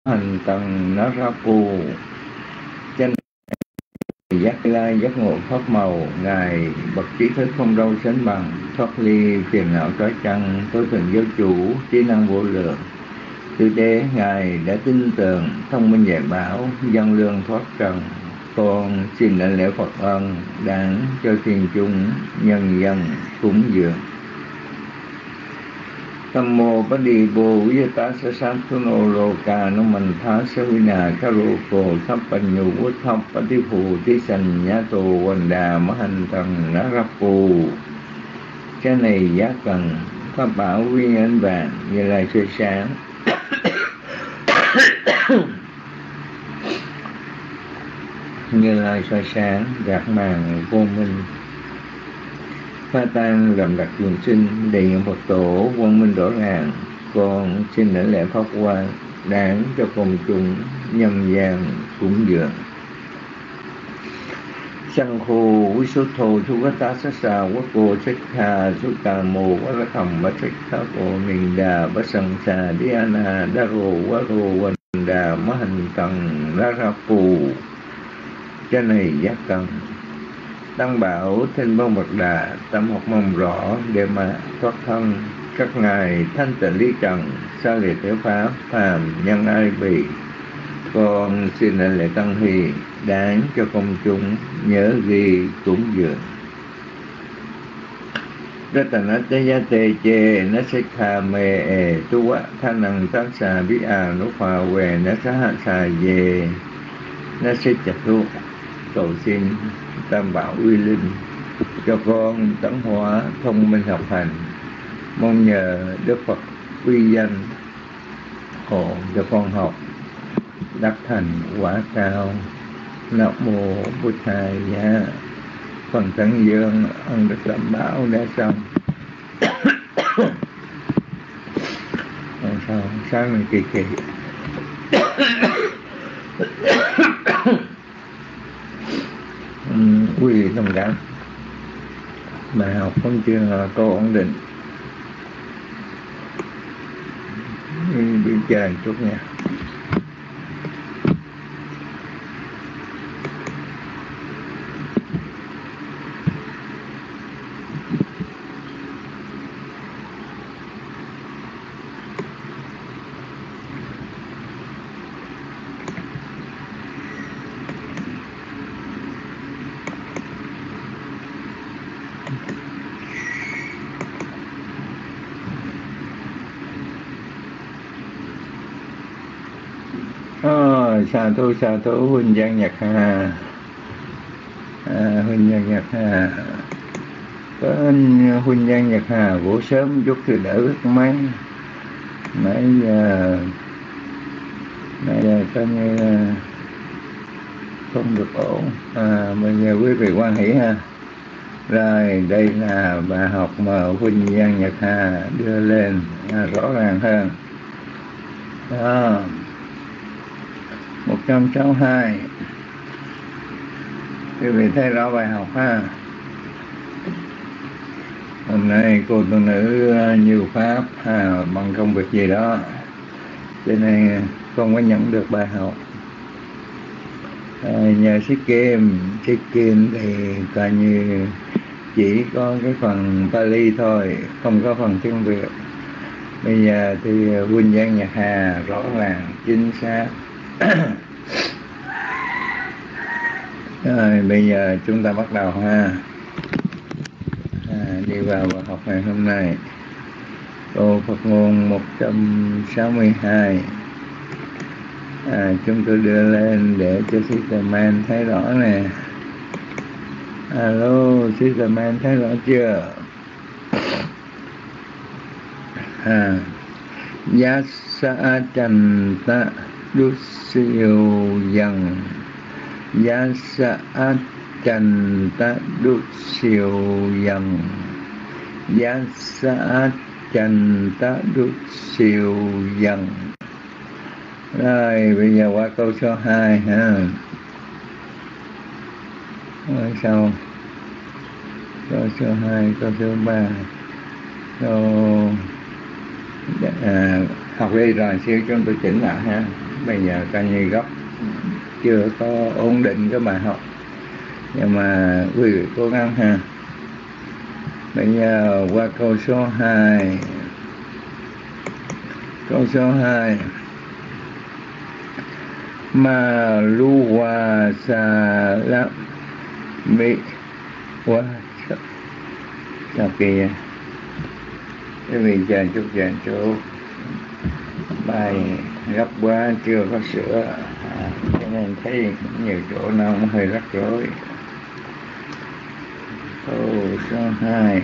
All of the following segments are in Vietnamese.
hành tầng nó ra phù chân giác lai giác ngộ pháp màu. Ngài bậc trí thức không đâu sánh bằng, thoát ly phiền não trói chăng, tối thượng giáo chủ trí năng vô lượng. Tư đế Ngài đã tin tưởng thông minh dạy bảo, dân lương thoát trần. Con xin lãnh lễ Phật ân đáng cho thiên chúng nhân dân cúng dường. Nam mô Bát Đi Bồ Yata Sa Sát Thu Nô Lô Ca Nó Mình Thá Sa Vi Na Ca Rô Cổ Thắp Bành Nhụ Quốc Thắp Bát Đi Phù Tí Sành Nhá Tô Quần Đà Mã Hành Tầng Ná Rắp Phù. Cái này giá cần pháp bảo viên ánh vàng như lai soi sáng. Như lai soi sáng gạt màn vô minh, pha tan lầm đặc trường sinh, đề nhận Phật tổ quang minh rõ ràng. Con xin lãnh lễ pháp hoa đáng cho công chúng nhân gian cúng dường. Sang khô quý số thô thu gá tá sát xà quốc cô sách hà số tà mô quá rá thầm bá sách thá cổ nình đà bá sẵn xà đi ana đá rô quá rô quần đà má hành tầng ra ra phù. Cái này giác cần Tăng bảo Thanh Văn Bậc Đà tâm học mong rõ để mà thoát thân. Các ngài thanh tịnh lý trần, xa liệt thế pháp phàm nhân ai bị. Con xin lãnh lễ tăng hỷ đáng cho công chúng nhớ ghi cúng dường. Ratanatayate che nasikha me e tu wa thanang taksa vi a nụ phà về nasaha sa ye nasit chatu. Cầu xin Tam Bảo uy linh cho con tấn hóa thông minh học hành, mong nhờ Đức Phật uy danh hộ cho con học đắc thành quả cao. Nam mô Bụt Thầy Giá. Phần tấn dương ân đức Tam Bảo đã xong. Sao sáng này kỳ kỳ. Quý vị thông cảm, bài học vẫn chưa có ổn định, đi chờ một chút nha. Sa thú huynh Giang Nhật Hà. Huynh Giang Nhật Hà có huynh Giang Nhật Hà ngủ sớm chút thì đỡ rất mấy. Nãy giờ coi như không được ổn. Bây giờ quý vị quan hỷ ha. Rồi đây là bài học mà huynh Giang Nhật Hà đưa lên rõ ràng hơn. 162. Quý vị thấy rõ bài học ha. Hôm nay cô tu nữ nhiều pháp bằng công việc gì đó, cho nên không có nhận được bài học. Nhờ Sĩ Kim thì coi như chỉ có cái phần Pali thôi, không có phần tiếng Việt. Bây giờ thì huynh Giang Nhật Hà rõ ràng chính xác. Rồi bây giờ chúng ta bắt đầu ha. Đi vào bài học ngày hôm nay. Câu Phật ngôn 162. Chúng tôi đưa lên để cho Sister Man thấy rõ nè. Alo, Sister Man thấy rõ chưa? Yasa chanta Dusiyo yang Yasa chanta Dusiyo yang Yasa chanta Dusiyo yang. Rồi bây giờ qua câu số 2 ha. Sau câu số 2, câu số 3. Câu học đi rồi xíu chúng tôi chỉnh lại ha. bây giờ coi như gốc chưa có ổn định cái bài học, nhưng mà quý vị cố gắng ha. Bây giờ qua câu số 2. Câu số 2. Ma lu wa sa la mi wa sao kìa, quý vị chờ chút chỗ, bài gấp quá chưa có sửa, cho nên thấy nhiều chỗ nào cũng hơi rắc rối. Câu số 2.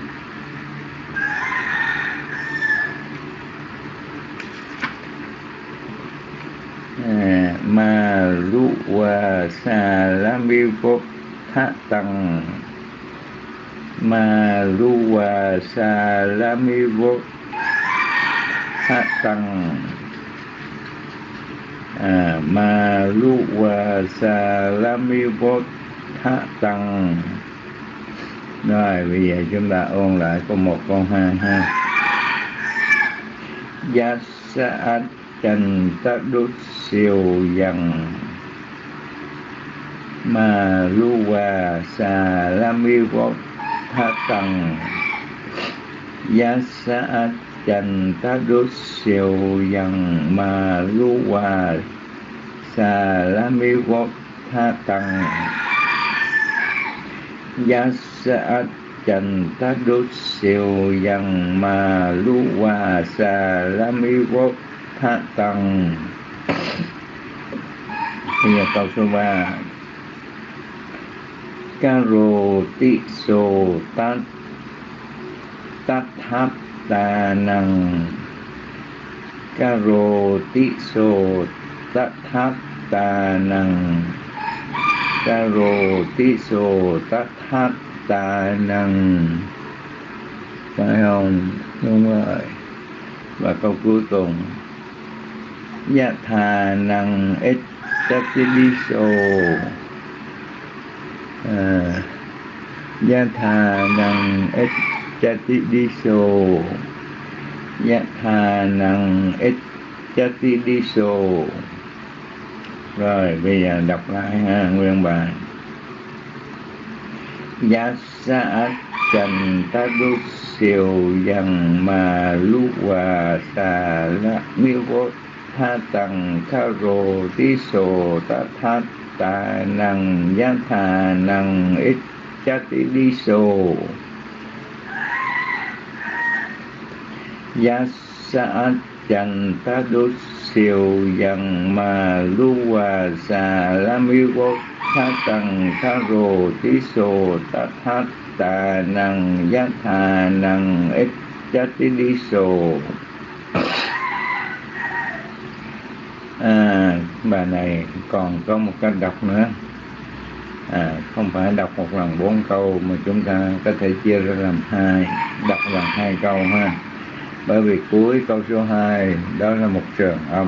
Ma lu wa sa la mi vô tha tăng. Ma lu wa sa la mi vô tha tăng. Ma lu wa sa la mi vô tha tăng. Rồi bây giờ chúng ta ôn lại câu 1 câu 2 ha. Yasat Trần ta đốt siêu dần. Ma lu wa sa la mi vô tha tăng. Yasat Trần ta đốt siêu dần. Ma lu wa sa la mi vô tha tăng. Yasat Trần ta đốt siêu dần. Ma lu wa sa la mi vô tha tăng. Bây giờ câu số 3. Karo ti so tat tat tháp ta năng. Karo ti so tat tháp ta năng. Karo ti so tat tháp ta năng. Phải không? Đúng rồi. Và câu cuối cùng. Yatha năng et chatidiso. Yatha năng et chatidiso. Yatha năng et chatidiso. Rồi bây giờ đọc lại ha, nguyên bài. Yasat Trần ta đốt siêu dần. Ma lu wa sa la mi vô tha tăng. Karo ti so ta thát ta năng. Yatha năng ít chati đi so. Yasat Trần ta đốt siêu dần. Ma lu wa sa la mi vô tha tăng. Karo ti so ta thát ta năng. Yatha năng ít chati đi so. Bài này còn có một cách đọc nữa. Không phải đọc một lần 4 câu, mà chúng ta có thể chia ra làm 2, đọc lần 2 câu ha. Bởi vì cuối câu số 2 đó là một trường âm.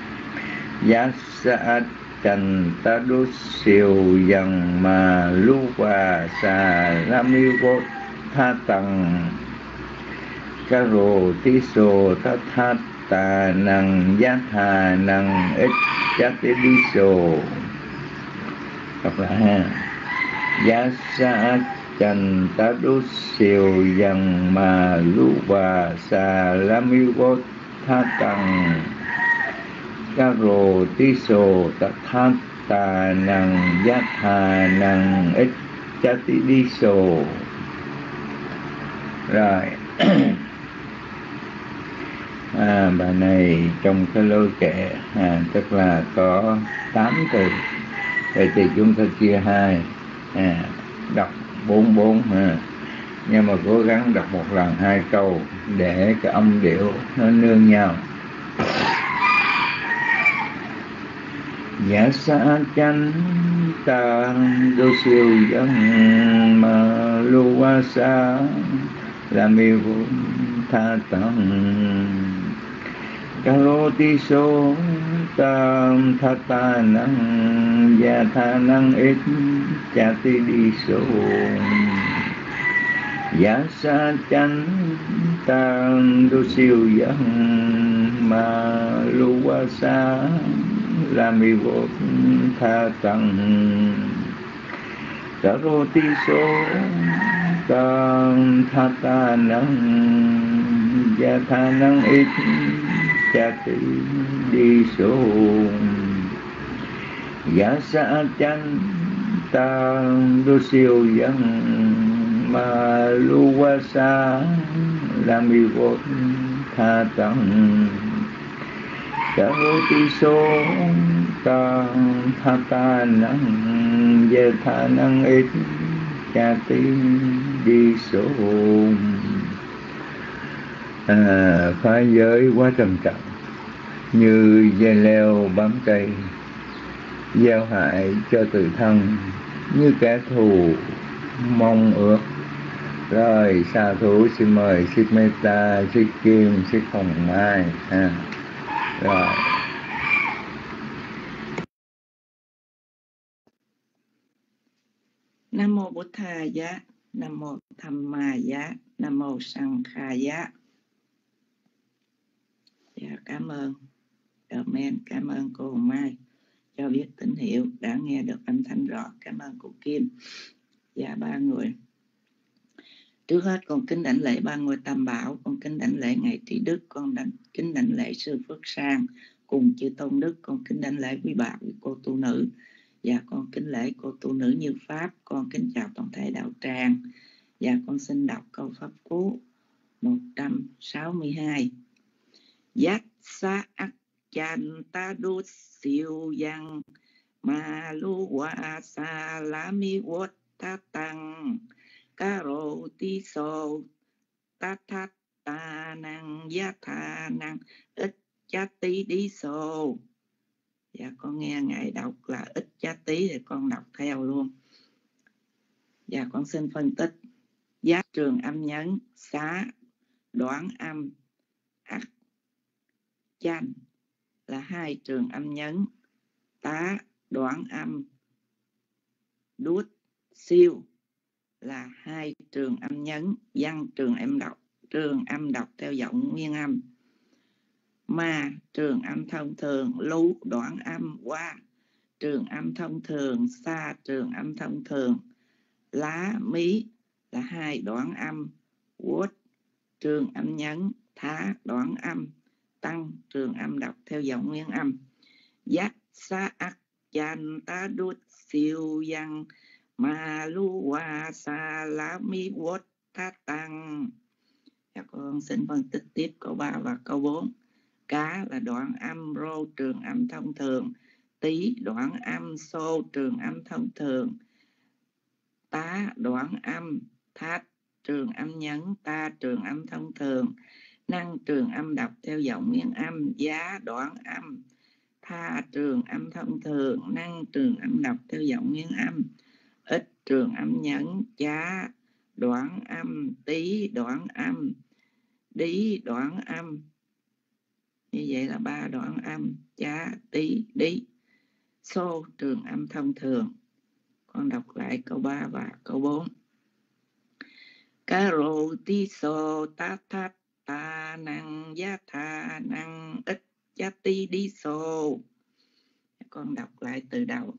Yasat Trần ta đốt siêu dần. Ma lu wa sa la mi vô tha tăng. Karo ti so ta thát ta năng. Yatha năng ít chati đi so. Đọc lại ha. Yasat Trần ta đốt siêu dần. Ma lu wa sa la mi vô tha tăng. Karo ti so ta thát ta năng. Yatha năng ít chati đi so. Rồi. Bài này trong cái lối kệ, tức là có 8 từ. Vậy thì chúng ta chia 2, đọc 4 ha. Nhưng mà cố gắng đọc một lần 2 câu để cái âm điệu nó nương nhau. Yasat Trần ta đốt siêu dần. Ma lu wa sa la mi vô tha tăng. Karo ti so ta tha ta năng. Yatha năng ít chati đi so. Yasat Trần ta đốt siêu dần. ma lu wa sa la mi vô tha tăng ta rô ti số tăng tha ta năng gia tha năng ít cha ti đi số giá sa chân tăng đô siêu dân ma lu wa sa la mi vô tha tăng ta rô ti số tăng tha ta năng gia tha năng ít cha ti đi số. Phá giới quá trầm trọng, như dây leo bám cây, gieo hại cho tự thân, như kẻ thù mong ước. Rồi sa thủ xin mời Sư Meta, Sư Kim, Sư Hồng Mai. Rồi. Nam mô Bụt Thà Giá, Nam mô Tham Ma Giá, Nam mô Sang Kha Giá. Dạ, cảm ơn Amen, cảm ơn cô Hồng Mai cho biết tín hiệu, đã nghe được âm thanh rõ. Cảm ơn cô Kim. Dạ, ba người. Trước hết con kính đảnh lễ ba ngôi Tam Bảo, con kính đảnh lễ Ngài Trí Đức, con kính đảnh lễ Sư Phước Sang cùng chư Tôn Đức, con kính đảnh lễ quý bà, quý cô tu nữ. Dạ, con kính lễ cô tu nữ Như Pháp, con kính chào toàn thể đạo tràng. Dạ, con xin đọc câu pháp cú 162. Giác sa ác chan ta đô siêu yang ma lu wa sa la mi wot ta tăng ca rô ti sô ta thát ta năng giá tha năng ít chá tí đi sô. Dạ, con nghe Ngài đọc là ít chá tí thì con đọc theo luôn. Dạ, con xin phân tích. Giá trường âm nhấn, xá đoán âm, ác chan là hai trường âm nhấn, tá đoán âm, đút siêu là hai trường âm nhấn, văn trường âm đọc theo giọng nguyên âm, ma trường âm thông thường, lú đoạn âm, qua trường âm thông thường, xa trường âm thông thường, lá mí là hai đoạn âm, quất trường âm nhấn, thá đoạn âm, tăng trường âm đọc theo giọng nguyên âm. Giác sa ác chan ta đút siêu yang ma lu wa sa la mi wot ta tăng. Con xin phân tích tiếp câu 3 và câu 4. Cá là đoạn âm, rô trường âm thông thường, tí đoạn âm, xô trường âm thông thường, tá đoạn âm, thát trường âm nhấn, ta trường âm thông thường, năng trường âm đọc theo giọng nguyên âm, giá đoạn âm, tha trường âm thông thường, năng trường âm đọc theo giọng nguyên âm, ít trường âm nhấn, chá đoạn âm, tí đoạn âm, đí đoạn âm. Như vậy là 3 đoạn âm, chá, tí, đí. Xô trường âm thông thường. Con đọc lại câu 3 và câu 4. Cá rô tí xô tá thát ta năng giá tha năng ít chá tí đi xô. Con đọc lại từ đầu.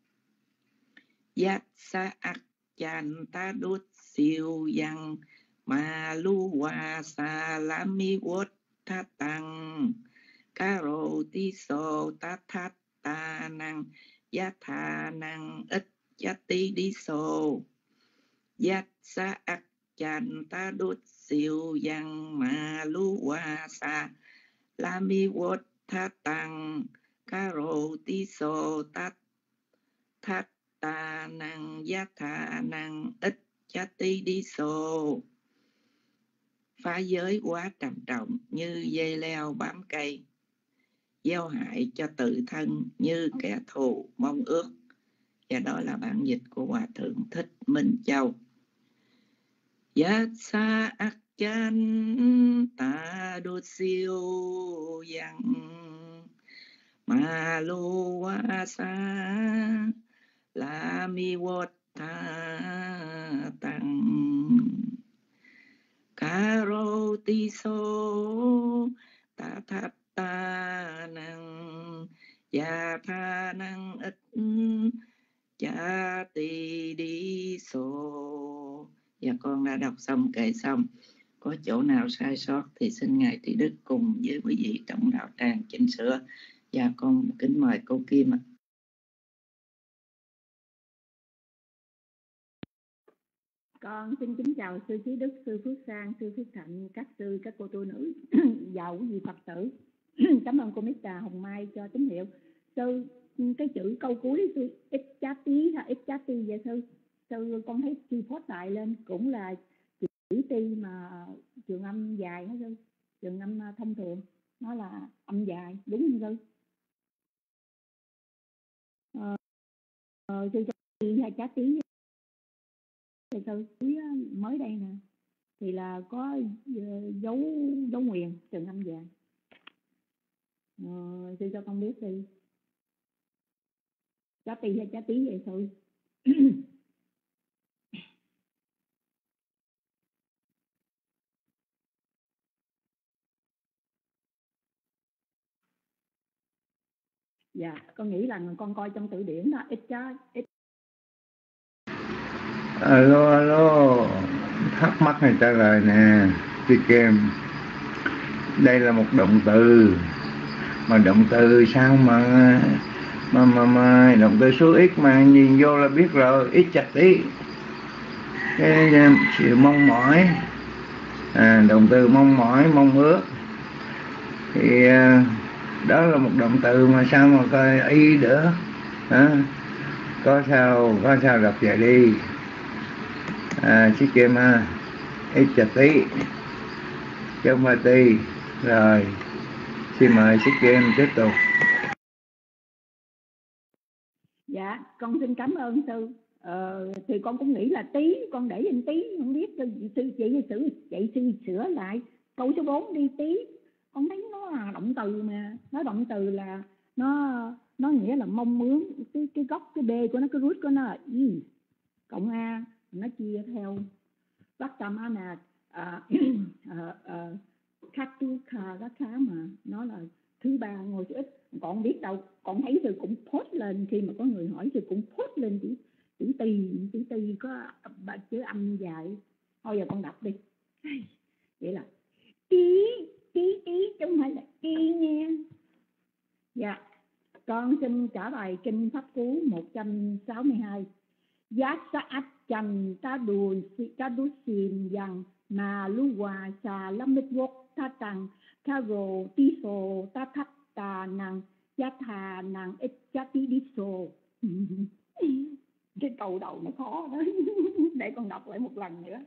Giác sa ác chan ta đút siêu yang ma lu wa sa la mi wot tha tăng ca rô tí xô ta thát ta năng giá tha năng ít chá tí đi xô. Giác sa ác chan ta đút siêu yang ma lu wa sa la mi wot tha tăng ca rô tí xô ta thát ta năng giá tha năng ít chá tí đi xô. Phá giới quá trầm trọng, như dây leo bám cây, gieo hại cho tự thân, như kẻ thù mong ước. Và đó là bản dịch của Hòa Thượng Thích Minh Châu. Giác sa ác chan ta đô siêu yang ma lu wa sa la mi wot tha tăng ca rô ti xô ta thát ta năng gia tha năng ít cha ti đi sô. Và con đã đọc xong kệ xong. Có chỗ nào sai sót thì xin Ngài Trí Đức cùng với quý vị trong đạo tràng chỉnh sửa. Và con kính mời cô Kim ạ. Con xin kính chào sư Trí Đức, sư Phước Sang, sư Phước Thạnh, các sư, các cô tu nữ và quý vị Phật tử. Cảm ơn cô Mr. Hồng Mai cho tín hiệu. Sư, cái chữ câu cuối sư ít chá tí hay ít chá ti vậy sư? Sư con thấy sư post lại lên cũng là chữ ti mà trường âm dài hả sư? Trường âm thông thường nó là âm dài, đúng không sư? Sư cho ti hay chá tí sư mới đây nè thì là có dấu nguyền trường âm dài. Sư cho con biết sư chá ti hay chá tí vậy sư? Dạ, con nghĩ là con coi trong từ điển đó ít chá ít. Alo, thắc mắc này trả lời nè, chị Kim. Đây là một động từ, mà động từ sao mà động từ số ít mà nhìn vô là biết rồi, ít chặt tí. Cái sự mong mỏi, động từ mong mỏi, mong ước thì đó là một động từ mà sao mà coi y được hả? Có sao đọc vậy đi. Chị Kim ha, ít chặt tí chứ không phải ti. Rồi xin mời chị Kim tiếp tục. Dạ, con xin cảm ơn sư. Thì con cũng nghĩ là tí, con để lên tí, không biết sư chị sửa lại câu số 4 đi tí. Con thấy nó là động từ mà, nó động từ là nó nghĩa là mong muốn, cái gốc, cái b của nó, cái root của nó là y cộng a, nó chia theo Vattamana Katuka các khá mà nó là thứ ba ngôi số ít. Còn biết đâu, con thấy sư cũng post lên khi mà có người hỏi, sư cũng post lên chữ tì có chữ âm dài. Thôi giờ con đọc đi. Vậy là tí chứ không phải là tí nha. Dạ, con xin trả bài kinh Pháp Cú 162. Giá saat chan ta đu xin yang mà lu hòa xà lâm mít quốc ta tăng ta rồ tí sô ta thắp ta năng giá thà năng ít giá tí đi sô. Cái câu đầu nó khó đó. Để con đọc lại một lần nữa.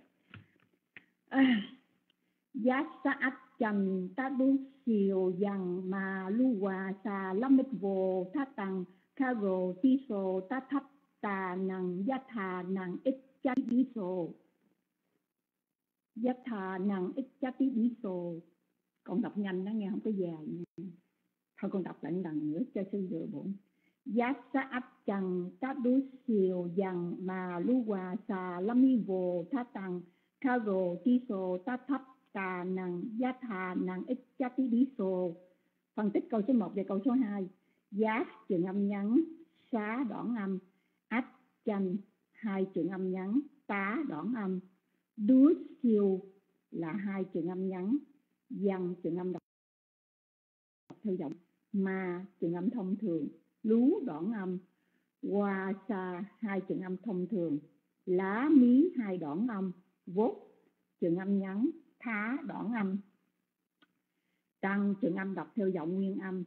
Giá saat chan ta đu siêu yang mà lu hòa xà lâm mít vô ta tăng ta rồ tí sô ta thắp ta năng giá thà năng ít giá tí đi sô. Giá thà năng ít giá tí đi sô. Con đọc nhanh đó nghe, không có dài nha. Thôi con đọc lại lần nữa cho sư vừa bụng. Giá saat chan ta đu siêu yang mà lu hòa xà lâm mi vô ta tăng ta rồ tí sô ta thắp ta năng giá thà năng ít giá tí đi sô. Phân tích câu số 1 và câu số 2. Giá trường âm ngắn, xá đoạn âm, ách chan 2 trường âm ngắn, tá đoạn âm, đú siêu là 2 trường âm ngắn, văn trường âm đọc theo giọng, mà trường âm thông thường, lú đoạn âm, hoa sa 2 trường âm thông thường, lá mí 2 đoạn âm, vốt trường âm ngắn, thá đoạn âm, tăng trường âm đọc theo giọng nguyên âm.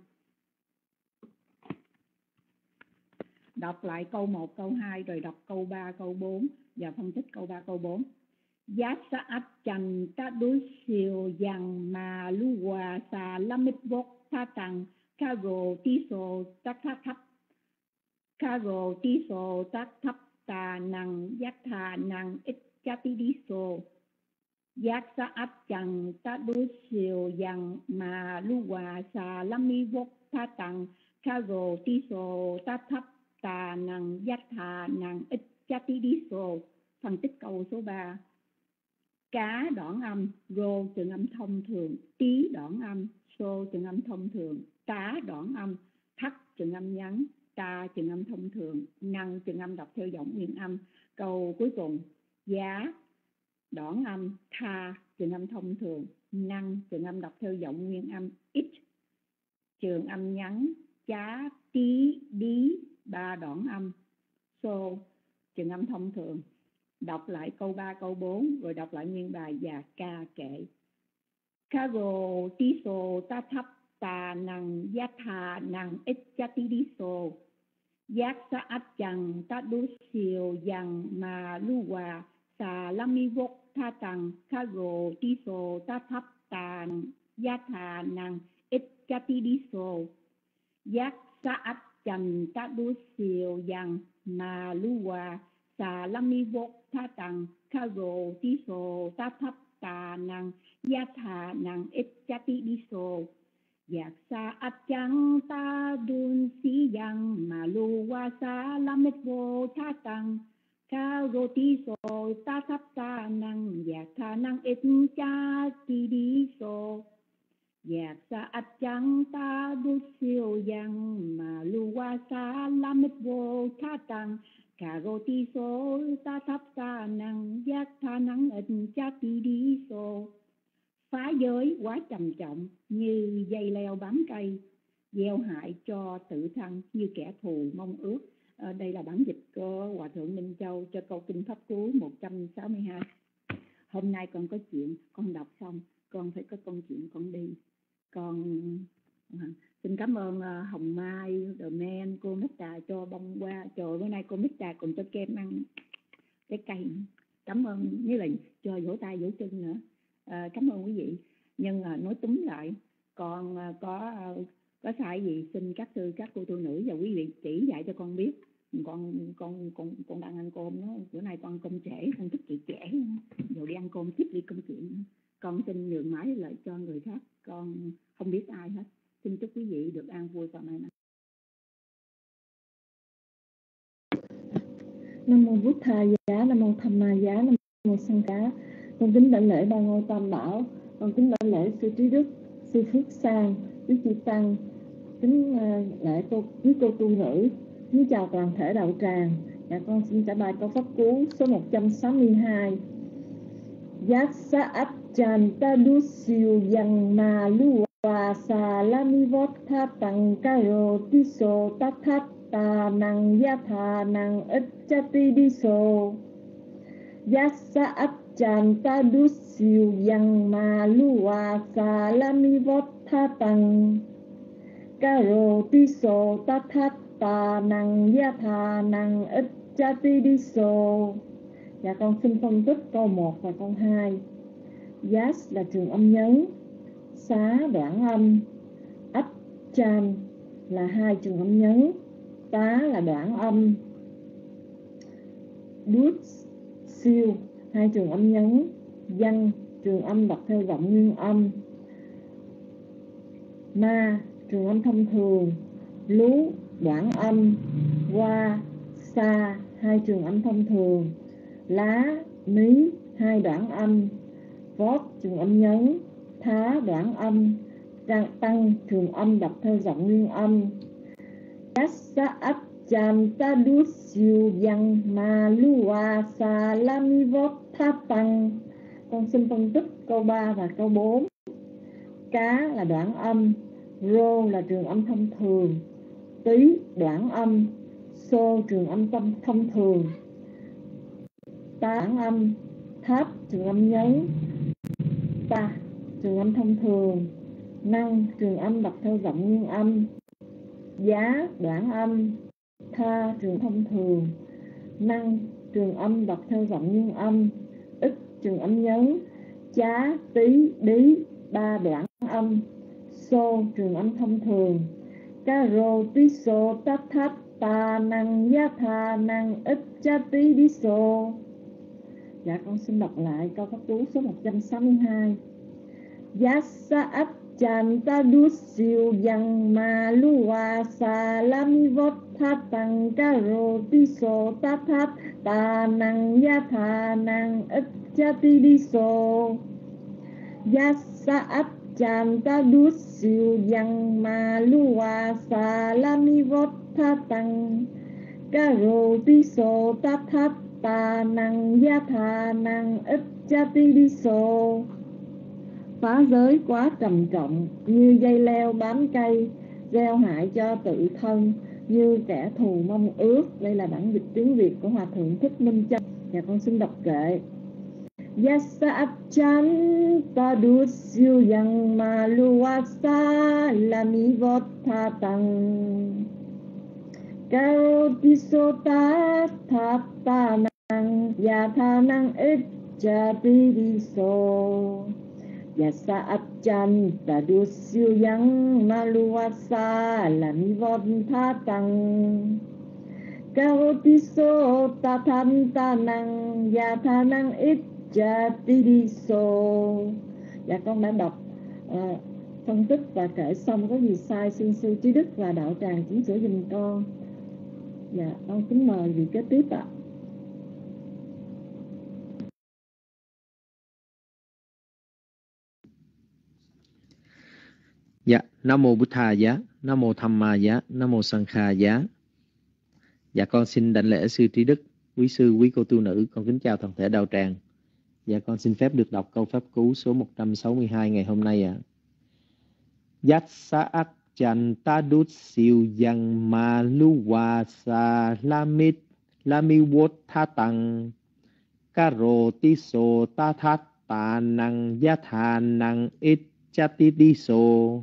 Đọc lại câu 1, câu 2 rồi đọc câu 3, câu 4 và phân tích câu 3, câu 4. Giá saat chan ta đối siêu yang mà lu hòa xà lâm mít vốt ta tăng ca rồ tí sô ta thắp ca rồ tí sô ta thắp ta năng giác thà năng ít cha tí đi sô. Giá saat chan ta đối siêu yang mà lu hòa xà lâm mít vốt ta tăng ca rồ tí sô ta thắp ta năng giác thà năng ít cha tí đi sô. Phân tích câu số 3. Cá đoạn âm, rô trường âm thông thường, tí đoạn âm, xô trường âm thông thường, tá đoạn âm, thắt trường âm ngắn, ta trường âm thông thường, năng trường âm đọc theo giọng nguyên âm. Câu cuối cùng, giá đoạn âm, tha trường âm thông thường, năng trường âm đọc theo giọng nguyên âm, ít trường âm ngắn, chá, tí, đí, ba đoạn âm, xô trường âm thông thường. Đọc lại câu 3, câu 4 rồi đọc lại nguyên bài và ca kệ. Ca rô tí sô ta thấp ta năng giác thà năng ít cha tí đi sô. Giác sa át chẳng ta đu siêu yang mà lưu hòa sa la mi vok tha tăng. Ca rô tí sô ta thấp ta giác thà năng ít cha tí đi sô. Giác sa át chẳng ta đu siêu yang mà lưu hòa sa la mi vok tha tăng. Ca rô tí sô ta thấp ta năng giác thà năng ít cha tí đi sô. Giác sa át chẳng ta đun si yang mà lưu hòa sa la mi vok tha tăng. Ca rô tí sô ta thấp ta năng giác thà năng ít cha tí đi sô. Giác sa át chẳng ta đu siêu yang mà lưu hòa sa la mi vok tha tăng. Ca rô tí sô ta thấp ta năng giác thà năng ít cha tí đi sô. Phá giới quá trầm trọng như dây leo bám cây, gieo hại cho tự thân như kẻ thù mong ước. Đây là bản dịch của Hòa Thượng Minh Châu cho câu Kinh Pháp Cú 162. Hôm nay con có chuyện, con đọc xong, con phải có công chuyện con đi. Con xin cảm ơn Hồng Mai, The Man, cô Mít Trà cho bông hoa. Trời, bữa nay cô Mít Trà còn cho kem ăn cái cây. Cảm ơn, với lại cho vỗ tay vỗ chân nữa. Cảm ơn quý vị. Nhưng nói túm lại, con có sai gì xin các sư, các cô tu nữ và quý vị chỉ dạy cho con biết. Con đang ăn cơm đó, bữa nay con công trễ, con thức dậy trễ, rồi đi ăn cơm tiếp đi công chuyện. Con xin nhường mãi lại cho người khác, con không biết ai hết. Xin chúc quý vị được an vui và may mắn. Nam mô Bụt Thà Giá, Nam mô Tham Ma Giá, Nam mô Sanh Giá. Con kính đảnh lễ Ba Ngôi Tam Bảo, con kính đảnh lễ sư Trí Đức, sư Phước Sang, quý chư tăng, kính lễ quý cô tu nữ, kính chào toàn thể đạo tràng. Con xin trả bài câu pháp cú số 162. Giác sa át chan ta đu siêu yang ma lu wa sa la mi vot tha tăng ca rô tí sô ta thát ta năng gia thà năng ít cha ti đi sô. Giác sa át chan ta đu siêu yang ma lu wa sa la mi vot tha tăng ca rô tí sô ta thát ta năng gia thà năng ít cha ti đi sô. Dạ con xin phân tích câu 1 và câu 2. Yas là trường âm nhấn, xá đoạn âm, ách chan là hai trường âm nhấn, tá là đoạn âm, đút siêu hai trường âm nhấn, văn trường âm đọc theo giọng nguyên âm, ma trường âm thông thường, lú đoạn âm, qua sa hai trường âm thông thường, lá mí hai đoạn âm, vót trường âm nhấn, thá đoạn âm, tăng trường âm đọc theo giọng nguyên âm. Sa át chan ta đu siêu yang ma lu wa sa la mi vót thá tăng. Con xin phân tích câu 3 và câu 4. Cá là đoạn âm, rô là trường âm thông thường, tí đoạn âm, xô trường âm thông thường, tá đoạn âm, tháp trường âm nhấn, ta trường âm thông thường, năng trường âm đọc theo giọng nguyên âm, giá đoạn âm, tha trường thông thường, năng trường âm đọc theo giọng nguyên âm, ít trường âm nhấn, chá tí đí ba đoạn âm, xô trường âm thông thường, ca rô tí xô tát thát ta năng giá tha năng ít cha tí đi xô. Dạ con xin đọc lại câu pháp cú số 162. Giác sa át chan ta đu siêu yang ma lu wa sa la mi vót tha tăng ca rô tí xô ta thát ta năng giá tha năng ít cha tí đi xô. Giác sa át chanta đút siêu yang ma luwa sa la mi vot tha tăng karo ti so ta thát ta năng gia tha năng ít cha ti đi so. Phá giới quá trầm trọng, như dây leo bám cây, gieo hại cho tự thân, như kẻ thù mong ước. Đây là bản dịch tiếng Việt của Hòa Thượng Thích Minh Châu. Và con xin đọc kệ. Yasa chan ta du siêu yang ma luasa la mi vot tha tăng karo ti so ta tha ta năng ya tha năng ít cha ti đi so. Yasa chan ta du siêu yang ma luasa la mi vot tha tăng karo ti so ta than ta năng ya tha năng ít cha ti đi so. Dạ con đã đọc phân tích và kể xong, có gì sai xin sư Trí Đức và đạo tràng chỉnh sửa giùm con. Dạ con kính mời vị kế tiếp ạ. Dạ, Nam mô Bụt Thà giá, Nam mô Tham Ma giá, Nam mô Sang Kha giá. Dạ con xin đảnh lễ sư Trí Đức, quý sư, quý cô tu nữ, con kính chào toàn thể đạo tràng. Dạ con xin phép được đọc câu pháp cú số 162 ngày hôm nay ạ. Yat sa ak chan ta đút siêu yang ma lu wa sa la mi wot tha tăng karo ti so ta thát ta năng ya tha năng ít cha ti đi so.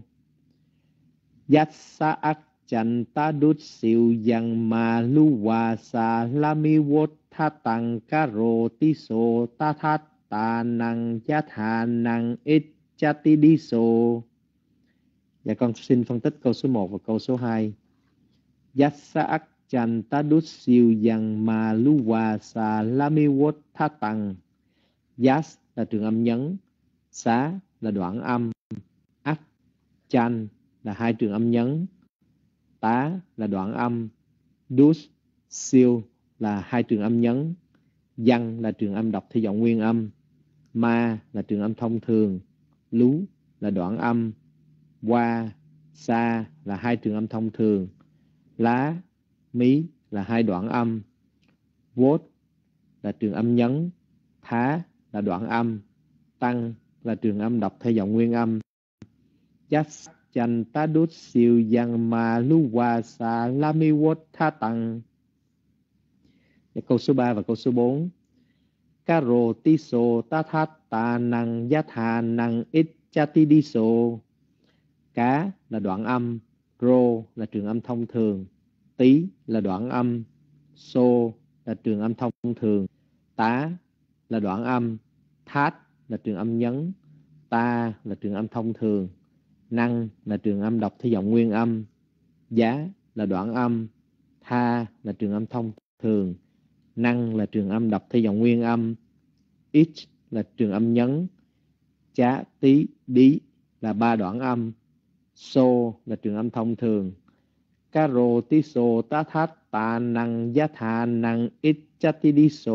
Yat sa ak chan ta đút siêu yang ma lu wa sa la mi wot tha tăng karo ti so ta thát ta năng ya tha năng ít cha ti đi so. Dạ con xin phân tích câu số 1 và câu số 2. Yasa ak chan ta đút siêu yang ma lu wa sa la mi wot tha tăng. Yas là trường âm nhấn, Sa là đoạn âm, Ak chan là hai trường âm nhấn, Tá là đoạn âm, Dus siêu là hai trường âm nhấn, Yang là trường âm đọc theo giọng nguyên âm, Ma là trường âm thông thường, Lú là đoạn âm, Wa, Sa là hai trường âm thông thường, Lá, Mí là hai đoạn âm, Vốt là trường âm nhấn, Thá là đoạn âm, Tăng là trường âm đọc theo giọng nguyên âm. Yat chan ta đút siêu yang ma lu wa sa la mi wot tha tăng. Câu số 3 và câu số 4. Karo ti so ta thát ta năng ya tha năng ít cha ti đi so. Cá là đoạn âm, Rô là trường âm thông thường, Tí là đoạn âm, Xô là trường âm thông thường, Tá là đoạn âm, Thát là trường âm nhấn, Ta là trường âm thông thường, Năng là trường âm đọc theo giọng nguyên âm, Giá là đoạn âm, Tha là trường âm thông thường, Năng là trường âm đọc theo giọng nguyên âm, Ít là trường âm nhấn, Chá, Tí, Đí là ba đoạn âm, So là trường âm thông thường, Karo ti so ta thát ta năng ya tha năng ít cha ti đi so.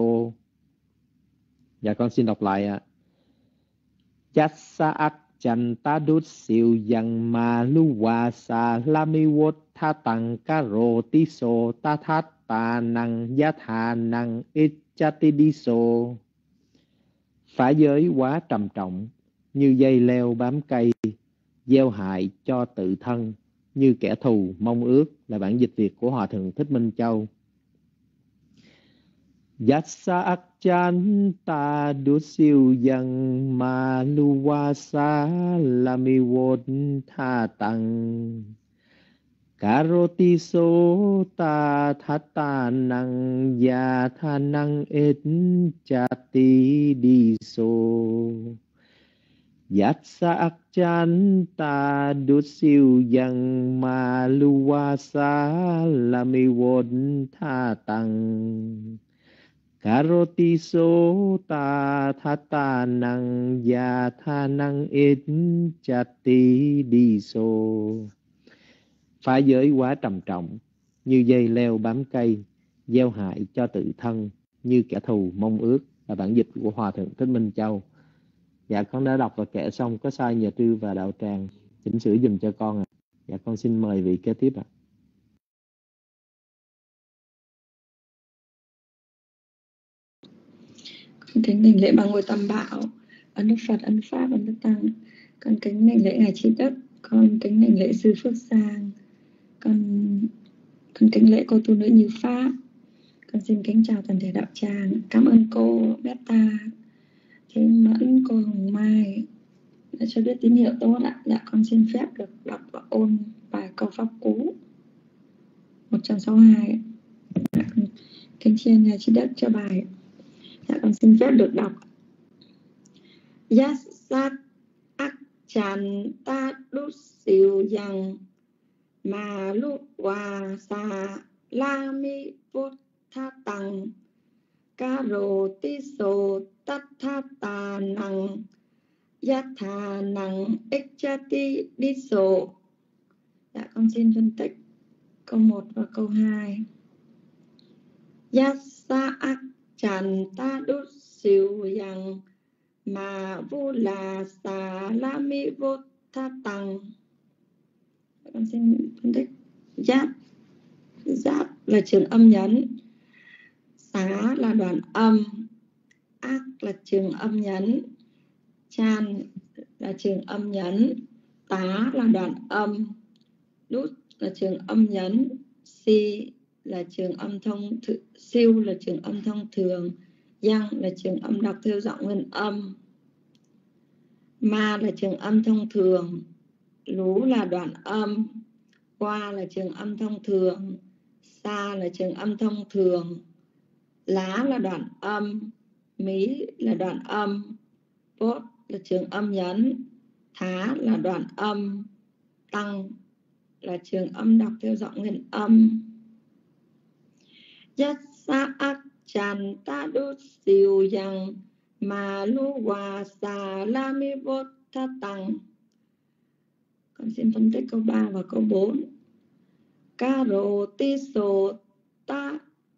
Dạ con xin đọc lại ạ. Yat sa ak chan ta đút siêu yang ma lu wa sa la mi wot tha tăng karo ti so ta thát ta năng ya tha năng ít cha ti đi so. Phá giới quá trầm trọng, như dây leo bám cây, gieo hại cho tự thân, như kẻ thù mong ước, là bản dịch Việt của Hòa Thượng Thích Minh Châu. Yasa ak chan ta du siêu yang ma lu wa sa la mi wot tha tăng karo ti so ta thát ta năng ya tha năng et cha ti đi so. Yat sa ak chan ta đút siêu yang ma lu wa sa la mi wot tha tăng karo ti so ta thát ta năng ya tha năng ít cha ti đi so. Phá giới quá trầm trọng, như dây leo bám cây, gieo hại cho tự thân, như kẻ thù mong ước, là bản dịch của Hòa Thượng Thích Minh Châu. Dạ con đã đọc và kể xong, có sai nhà Trư và đạo tràng chỉnh sửa dùm cho con ạ. Dạ con xin mời vị kế tiếp ạ. Con kính đảnh lễ Ba Ngôi Tam Bảo, ân Đức Phật, ân Pháp, ân Đức Tăng. Con kính đảnh lễ Ngài Trí Đức, con kính đảnh lễ Sư Phước Sang, con kính lễ cô tu nữ Như Pháp. Con xin kính chào toàn thể đạo tràng. Cảm ơn cô Beta, Thế Mẫn, cô Hồng Mai đã cho biết tín hiệu tốt ạ. Dạ con xin phép được đọc và ôn bài câu pháp cú 162. Dạ, kính chiên Ngài Trí Đức cho bài. Dạ con xin phép được đọc. Yat sát ác chan ta đút siêu yang ma lu wa sa la mi vốt tha tăng ca rô ti sô tát tha ta năng yat tha năng ích cha ti đi sô. Dạ con xin phân tích câu 1 và câu 2. Yat sa ác chan ta đút siêu yang mà vu là xà la mi vô tha tăng. Con xin phân tích. Giáp là trường âm nhấn, xá là đoạn âm, ác là trường âm nhấn, chan là trường âm nhấn, tá là đoạn âm, đút là trường âm nhấn, si là trường âm thông siêu là trường âm thông thường, yang là trường âm đọc theo giọng nguyên âm, ma là trường âm thông thường, lú là đoạn âm, qua là trường âm thông thường, sa là trường âm thông thường, lá là đoạn âm, mí là đoạn âm, bốt là trường âm nhấn, thá là đoạn âm, tăng là trường âm đọc theo giọng nguyên âm. Yat sa ác chan ta đút siêu yang mà lu hòa xà la mi vốt tha tăng. Con xin phân tích câu 3 và câu 4. Ca rô ti sô ta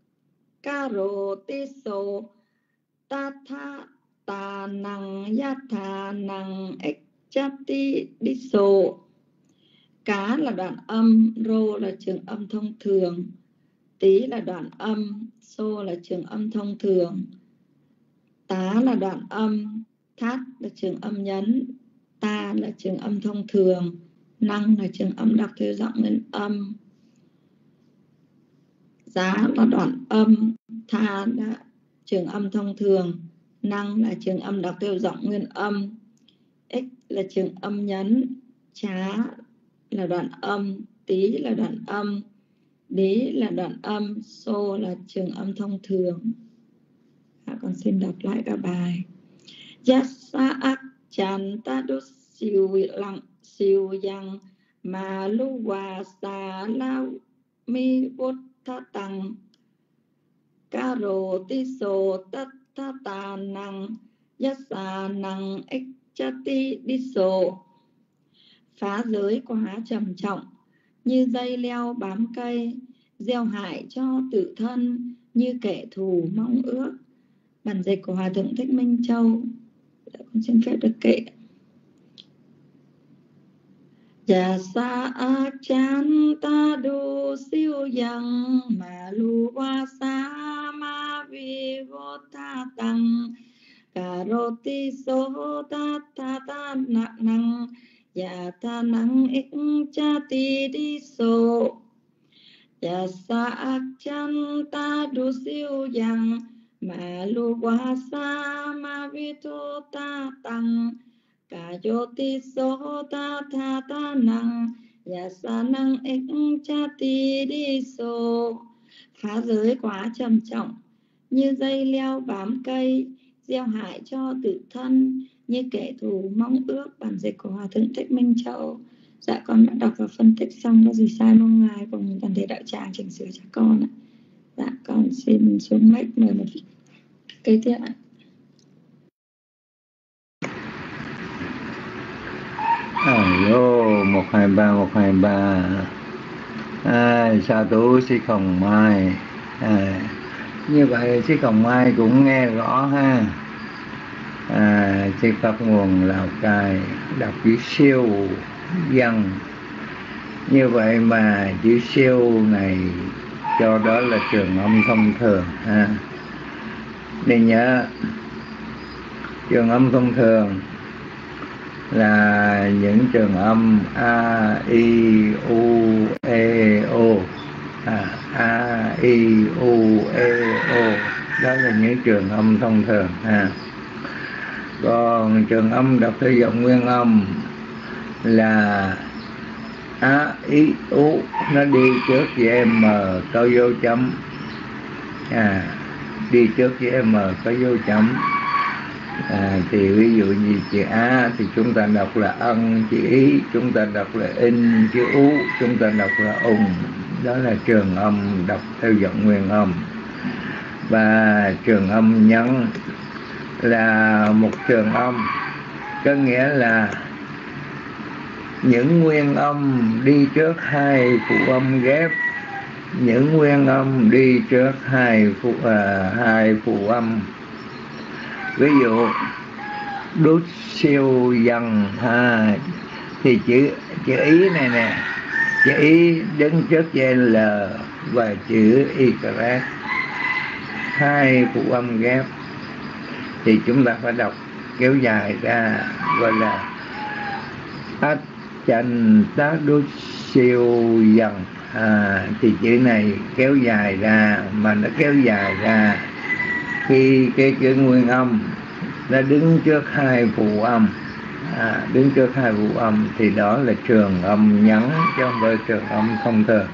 tha ta năng yat tha năng ích chát ti đi sô. Cá là đoạn âm, rô là trường âm thông thường, tí là đoạn âm, xô là trường âm thông thường, tá là đoạn âm, thát là trường âm nhấn, ta là trường âm thông thường, năng là trường âm đọc theo giọng nguyên âm, giá là đoạn âm, tha là trường âm thông thường, năng là trường âm đọc theo giọng nguyên âm, ích là trường âm nhấn, chá là đoạn âm, tí là đoạn âm, đí là đoạn âm, xô là trường âm thông thường. Con xin đọc lại các bài. Yat sa ác chan ta đút siêu yang mà lu hòa xà la mi vốt tha tăng ca rô ti sô tát tha ta năng yat sa năng ích cha ti đi sô. Phá giới quá trầm trọng, như dây leo bám cây, gieo hại cho tự thân, như kẻ thù mong ước. Bản dịch của Hòa Thượng Thích Minh Châu. Con xin phép được kệ. Yat sa ác chan ta đu siêu yang mà lu wa sa ma vi vô tha tăng cà rô ti sô ta tha ta năng ya ta năng ích cha ti đi sô. Yat sa ác chan ta đu siêu yang mà lu wa sa ma vi thô ta tăng cả yo ti so ta tha ta năng ya sa năng ích cha ti đi so. Phá giới quá trầm trọng, như dây leo bám cây, gieo hại cho tự thân, như kẻ thù mong ước. Bản dịch của Hòa Thượng Thích Minh Châu. Dạ con đã đọc và phân tích xong, có gì sai mong ngài cùng toàn thể đạo tràng chỉnh sửa cho con ạ. Dạ con xin xuống mic mời một kế tiếp ạ. Alo 123 sa tú sĩ Hồng Mai. Như vậy sĩ Hồng Mai cũng nghe rõ ha. Chư Pháp Nguồn Lào Cai đọc chữ siêu dân. Như vậy mà chữ siêu này cho đó là trường âm thông thường ha. Nên nhớ trường âm thông thường là những trường âm a, i, u, e, o. A, i, u, e, o. Đó là những trường âm thông thường ha. Còn trường âm đọc theo giọng nguyên âm là a, i, u, nó đi trước chữ m có dấu chấm. Đi trước chữ m có dấu chấm. Thì ví dụ như chữ A thì chúng ta đọc là ân, chữ ý chúng ta đọc là in, chữ ú chúng ta đọc là ung. Đó là trường âm đọc theo giọng nguyên âm. Và trường âm nhấn là một trường âm, có nghĩa là những nguyên âm đi trước hai phụ âm ghép. Những nguyên âm đi trước hai phụ âm. Ví dụ đút siêu dần thì chữ ý này nè, chữ ý đứng trước chữ L và chữ Y, hai phụ âm ghép thì chúng ta phải đọc kéo dài ra, gọi là ách chanh tá đút siêu dần. Thì chữ này kéo dài ra, mà nó kéo dài ra khi cái chữ nguyên âm nó đứng trước hai phụ âm. Đứng trước hai phụ âm thì đó là trường âm nhấn, chứ không phải trường âm thông thường.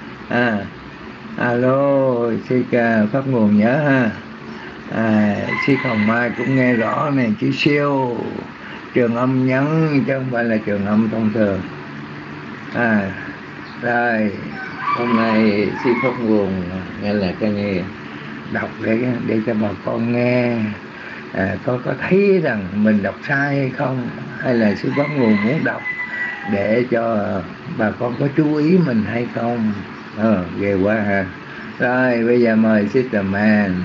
Alo, sư Pháp Nguồn nhớ ha. Sư Hồng Mai cũng nghe rõ này, chữ siêu trường âm nhấn chứ không phải là trường âm thông thường. Rồi hôm nay sư Pháp Nguồn nghe là cái nghe đọc để cho bà con nghe có thấy rằng mình đọc sai hay không, hay là sư Pháp Nguồn muốn đọc để cho bà con có chú ý mình hay không. Ghê quá ha. Rồi bây giờ mời Sister Man.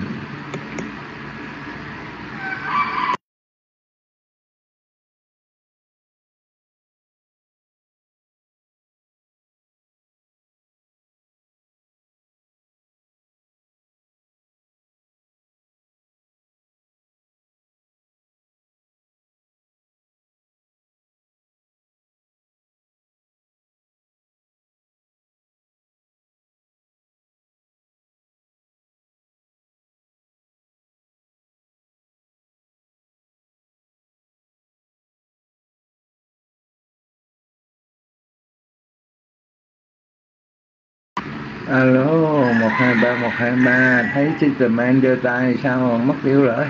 Alo, 123 123, thấy Sister Man đưa tay sao mất tiêu rồi?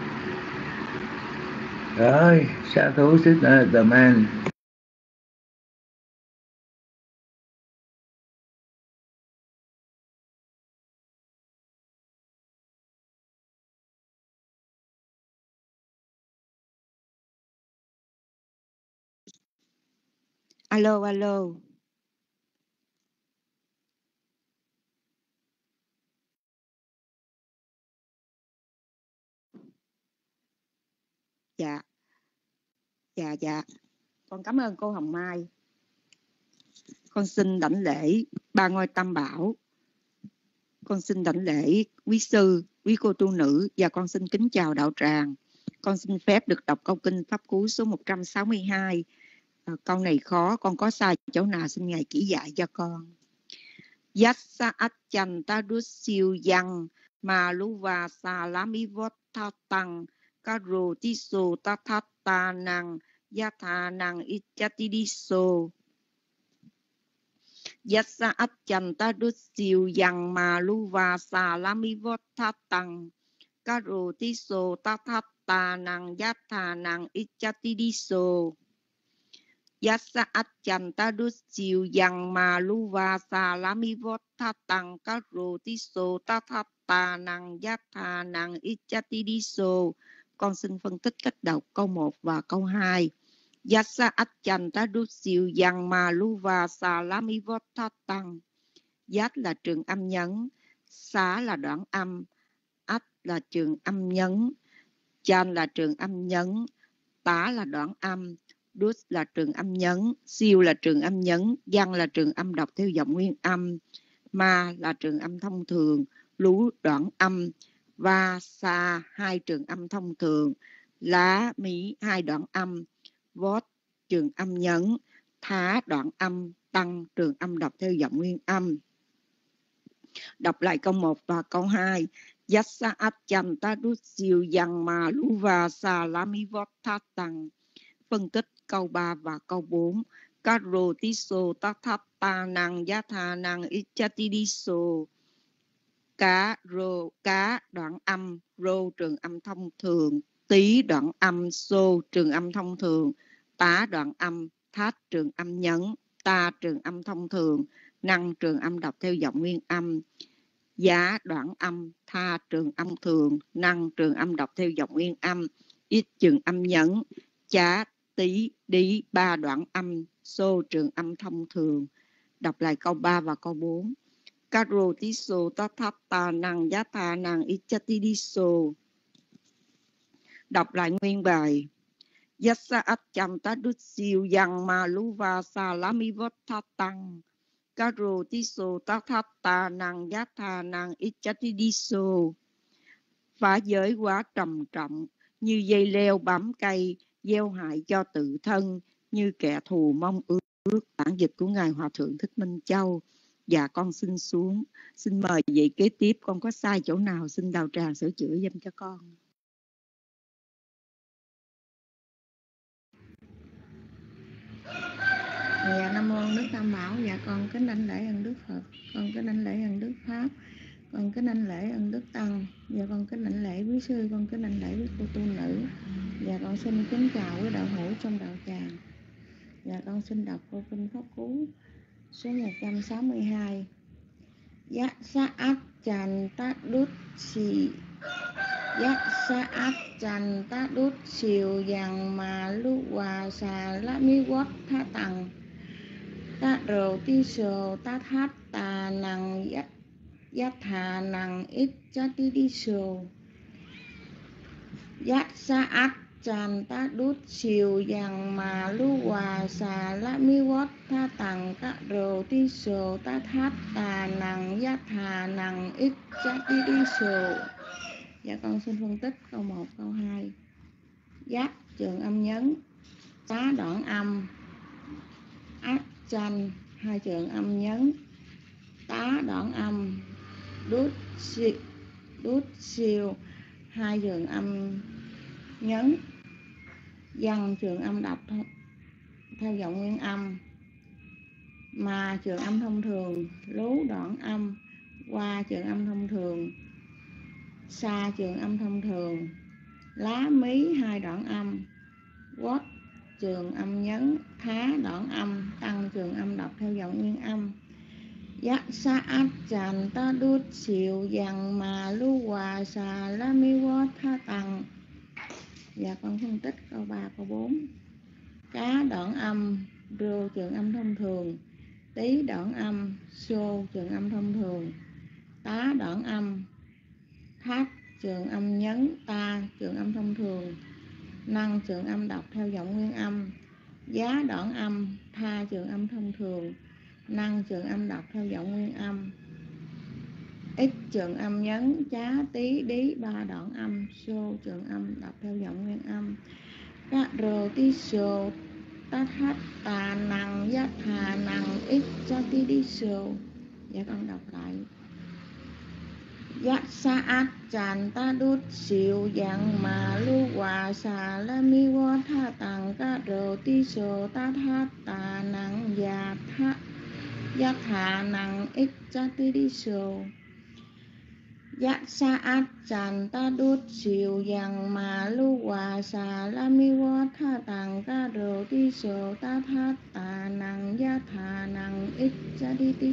Rồi, sa thú Sister Man. Alo, alo. Dạ. Con cảm ơn cô Hồng Mai. Con xin đảnh lễ Ba Ngôi Tam Bảo. Con xin đảnh lễ quý sư, quý cô tu nữ, và con xin kính chào đạo tràng. Con xin phép được đọc câu kinh Pháp Cú số 162. Câu này khó, con có sai chỗ nào xin Ngài chỉ dạy cho con. Yassa achanta siêu yang ma luva sa lami vot tha tăng karo tiso ta tha ta năng yatha năng ichati diso. Yassa achanta siêu yang ma luva sa lami vot tha tăng karo tiso ta tha ta năng yatha năng ichati diso. Yassa achanta siêu yang ma luva sa lami vot tha tăng karo tiso ta tha ta năng yatha năng ichati diso. Con xin phân tích cách đọc câu 1 và câu 2. Yassa achanta siêu yang ma luva sa lami vot tha tăng. Yat là trường âm nhấn, xá là đoạn âm, ách là trường âm nhấn. Chan là trường âm nhấn, tá là đoạn âm, đút là trường âm nhấn, siêu là trường âm nhấn, văn là trường âm đọc theo giọng nguyên âm, ma là trường âm thông thường, lú đoạn âm, va sa hai trường âm thông thường, lá mí hai đoạn âm, vót trường âm nhấn, thá đoạn âm, tăng trường âm đọc theo giọng nguyên âm. Đọc lại câu 1 và câu 2. Yassa Achan Tadut Siêu Yang Ma Luva Sa Lami Vot Tha Tăng. Phân tích câu 3 và câu 4. Karo Tiso Tathap Ta Năng Yatha Năng Ichatidiso. Cá rô, cá đoạn âm, rô trường âm thông thường, tí đoạn âm, xô trường âm thông thường, tá đoạn âm, thát trường âm nhấn, ta trường âm thông thường, năng trường âm đọc theo giọng nguyên âm, giá đoạn âm, tha trường âm thường, năng trường âm đọc theo giọng nguyên âm, ít trường âm nhấn, chá, tí, đi, ba đoạn âm, xô trường âm thông thường. Đọc lại câu 3 và câu 4. Karo tiso tathata năng yatha năng ichatidiso. Đọc lại nguyên bài. Yassa Achan Tadut Siêu Yang Ma Luva Sa Lami Vot Tha Tăng. Karo tiso tathata năng yatha năng ichatidiso. Phá giới quá trầm trọng, như dây leo bám cây, gieo hại cho tự thân, như kẻ thù mong ước. Bản dịch của Ngài Hòa Thượng Thích Minh Châu. Dạ con xin xuống. Xin mời vị kế tiếp, con có sai chỗ nào xin Đạo Tràng sửa chữa giùm cho con. Dạ Nam mô Đức Tam Bảo. Dạ con kính đảnh lễ ân Đức Phật, con kính đảnh lễ ân Đức Pháp, con kính đảnh lễ ân Đức Tăng. Dạ con kính đảnh lễ quý sư, con kính đảnh lễ quý cô tu nữ. Dạ con xin kính chào quý đạo hữu trong đạo tràng. Dạ con xin đọc câu kinh pháp cú số 162. Giác sa ác tràn tác đút xì. Giác sa ác tràn tác đút xìu dàng mà lúc hòa xà lá mi quất tha tầng. Ta rồ ti sồ ta thát tà năng giác thà năng ít cha ti đi sồ. Giác sa ác tràn ta đút xìu dàng mà lu hòa xà lá mi quất tha tầng. Ta rồ ti sồ ta thát tà năng giác thà năng ít cha ti đi sồ. Dạ con xin phân tích câu 1, câu 2. Giác trường âm nhấn, tá đoạn âm, ác chanh hai trường âm nhấn, tá đoạn âm, đút siêu hai trường âm nhấn, văn trường âm đọc theo giọng nguyên âm, mà trường âm thông thường, lú đoạn âm, qua trường âm thông thường, sa trường âm thông thường, lá mí hai đoạn âm, quất trường âm nhấn, thá đoạn âm, tăng trường âm đọc theo giọng nguyên âm. Giác sa ác tràn ta đút xìu dàng mà lu hòa xà lá mi quất tha tăng. Và con phân tích câu 3, câu 4. Cá đoạn âm, rô trường âm thông thường, tí đoạn âm, xô trường âm thông thường, tá đoạn âm, thát trường âm nhấn, ta trường âm thông thường, năng trường âm đọc theo giọng nguyên âm, giá đoạn âm, tha trường âm thông thường, năng trường âm đọc theo giọng nguyên âm, ít trường âm nhấn, chá tí đí ba đoạn âm, xô trường âm đọc theo giọng nguyên âm. Các rồ tí xô tát hát tà năng giác thà năng ít cho tí đi xô. Dạ con đọc lại. Giác sa ác tràn ta đút xìu dàng mà lu hòa xà la mi quất tha tầng. Các rồ tí xô tát hát tà năng và giác thà năng ít cho tí đi xô. Giác sa ác tràn ta đút xìu dàng mà lu hòa xà la mi quất tha tầng. Các rồ tí xô tát hát tà năng giác thà năng ít cho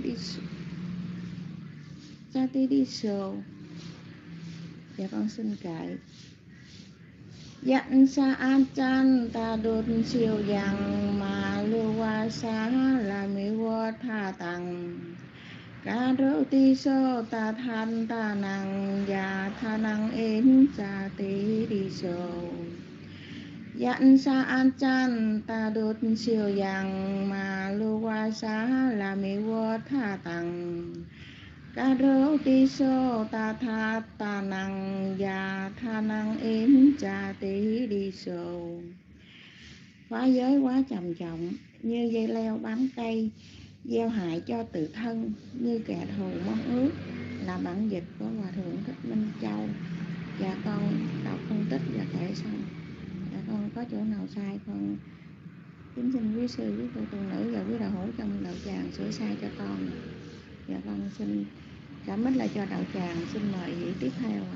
tí đi xô. Dạ con xin kệ. Giác sa an chan ta đột siêu dàng mà lưu qua xa là mi vô tha tầng. Ca rô ti sô ta than ta năng ya tha năng ến cha tí đi sô. Dặn sa an chan ta đốt siêu yang mà lu qua sa là mi vô tha tăng. Ca rô ti sô ta tha ta năng ya tha năng ến cha tí đi sô. Phá giới quá trầm trọng, như dây leo bám cây, gieo hại cho tự thân, như kẻ thù mong ước. Là bản dịch của Hòa Thượng Thích Minh Châu. Dạ con đọc phân tích và kể xong. Dạ con có chỗ nào sai con kính xin quý sư, quý cô tu nữ và quý đạo hữu trong đạo tràng sửa sai cho con. Dạ con xin cảm ơn lại cho đạo tràng. Xin mời vị tiếp theo ạ.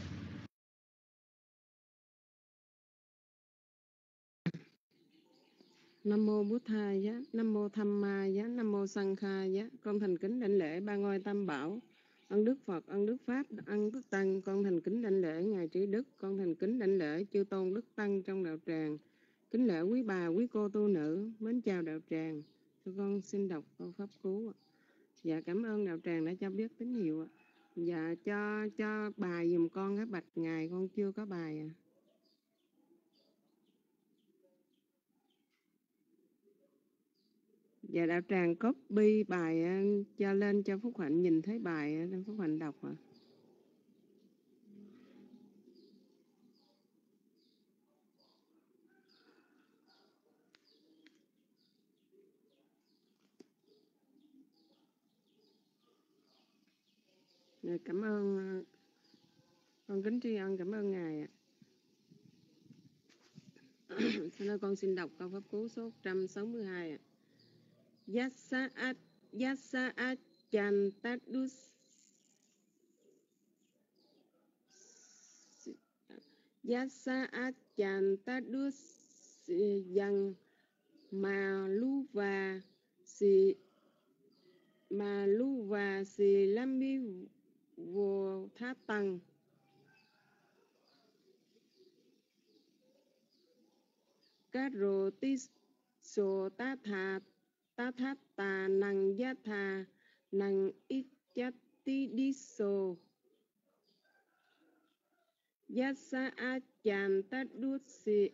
Nam mô Bụt Thầy giá, Nam mô Tham Ma giá, Nam mô Sang Kha giá. Con thành kính đảnh lễ ba ngôi Tam Bảo, ân Đức Phật, ân Đức Pháp, ân Đức Tăng. Con thành kính đảnh lễ ngài Trí Đức. Con thành kính đảnh lễ chư tôn Đức Tăng trong đạo tràng. Kính lễ quý bà, quý cô tu nữ, mến chào đạo tràng. Con xin đọc câu pháp cú ạ. Dạ cảm ơn đạo tràng đã cho biết tín hiệu ạ. Dạ cho bài giùm con cái bạch ngài, con chưa có bài à. Dạ đạo tràng copy bài cho lên cho Phúc Hạnh nhìn thấy bài nên Phúc Hạnh đọc ạ. Dạ, cảm ơn con kính tri ân, cảm ơn ngài ạ. Sau đó con xin đọc câu pháp cú số 162 ạ. Yassa chantadus Yassa chantadus yang maluva si lami vô thá tăng. Các rô tí sô tá thát tà năng giá thà năng ít chát tí đi sô. Yassa chan tá đút si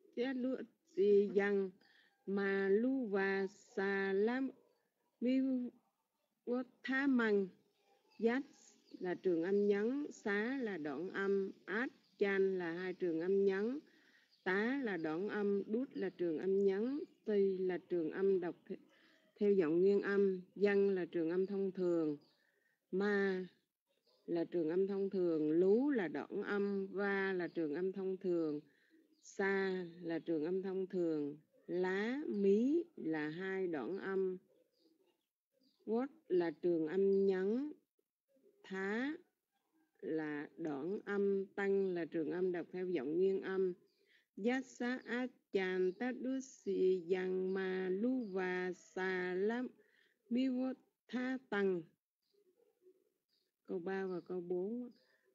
yang mà lu và xà lam mi vô thá măng. Yat là trường âm nhấn, xá là đoạn âm, át chan là hai trường âm nhấn, tá là đoạn âm, đút là trường âm nhấn, ti là trường âm đọc theo giọng nguyên âm, dân là trường âm thông thường, ma là trường âm thông thường, lú là đoạn âm, va là trường âm thông thường, sa là trường âm thông thường, lá, mí là hai đoạn âm, vốt là trường âm nhấn, thá là đoạn âm, tăng là trường âm đọc theo giọng nguyên âm. Yassa chan tadusi yang ma lu va sa lam mi vô tha tăng. Câu 3 và câu 4.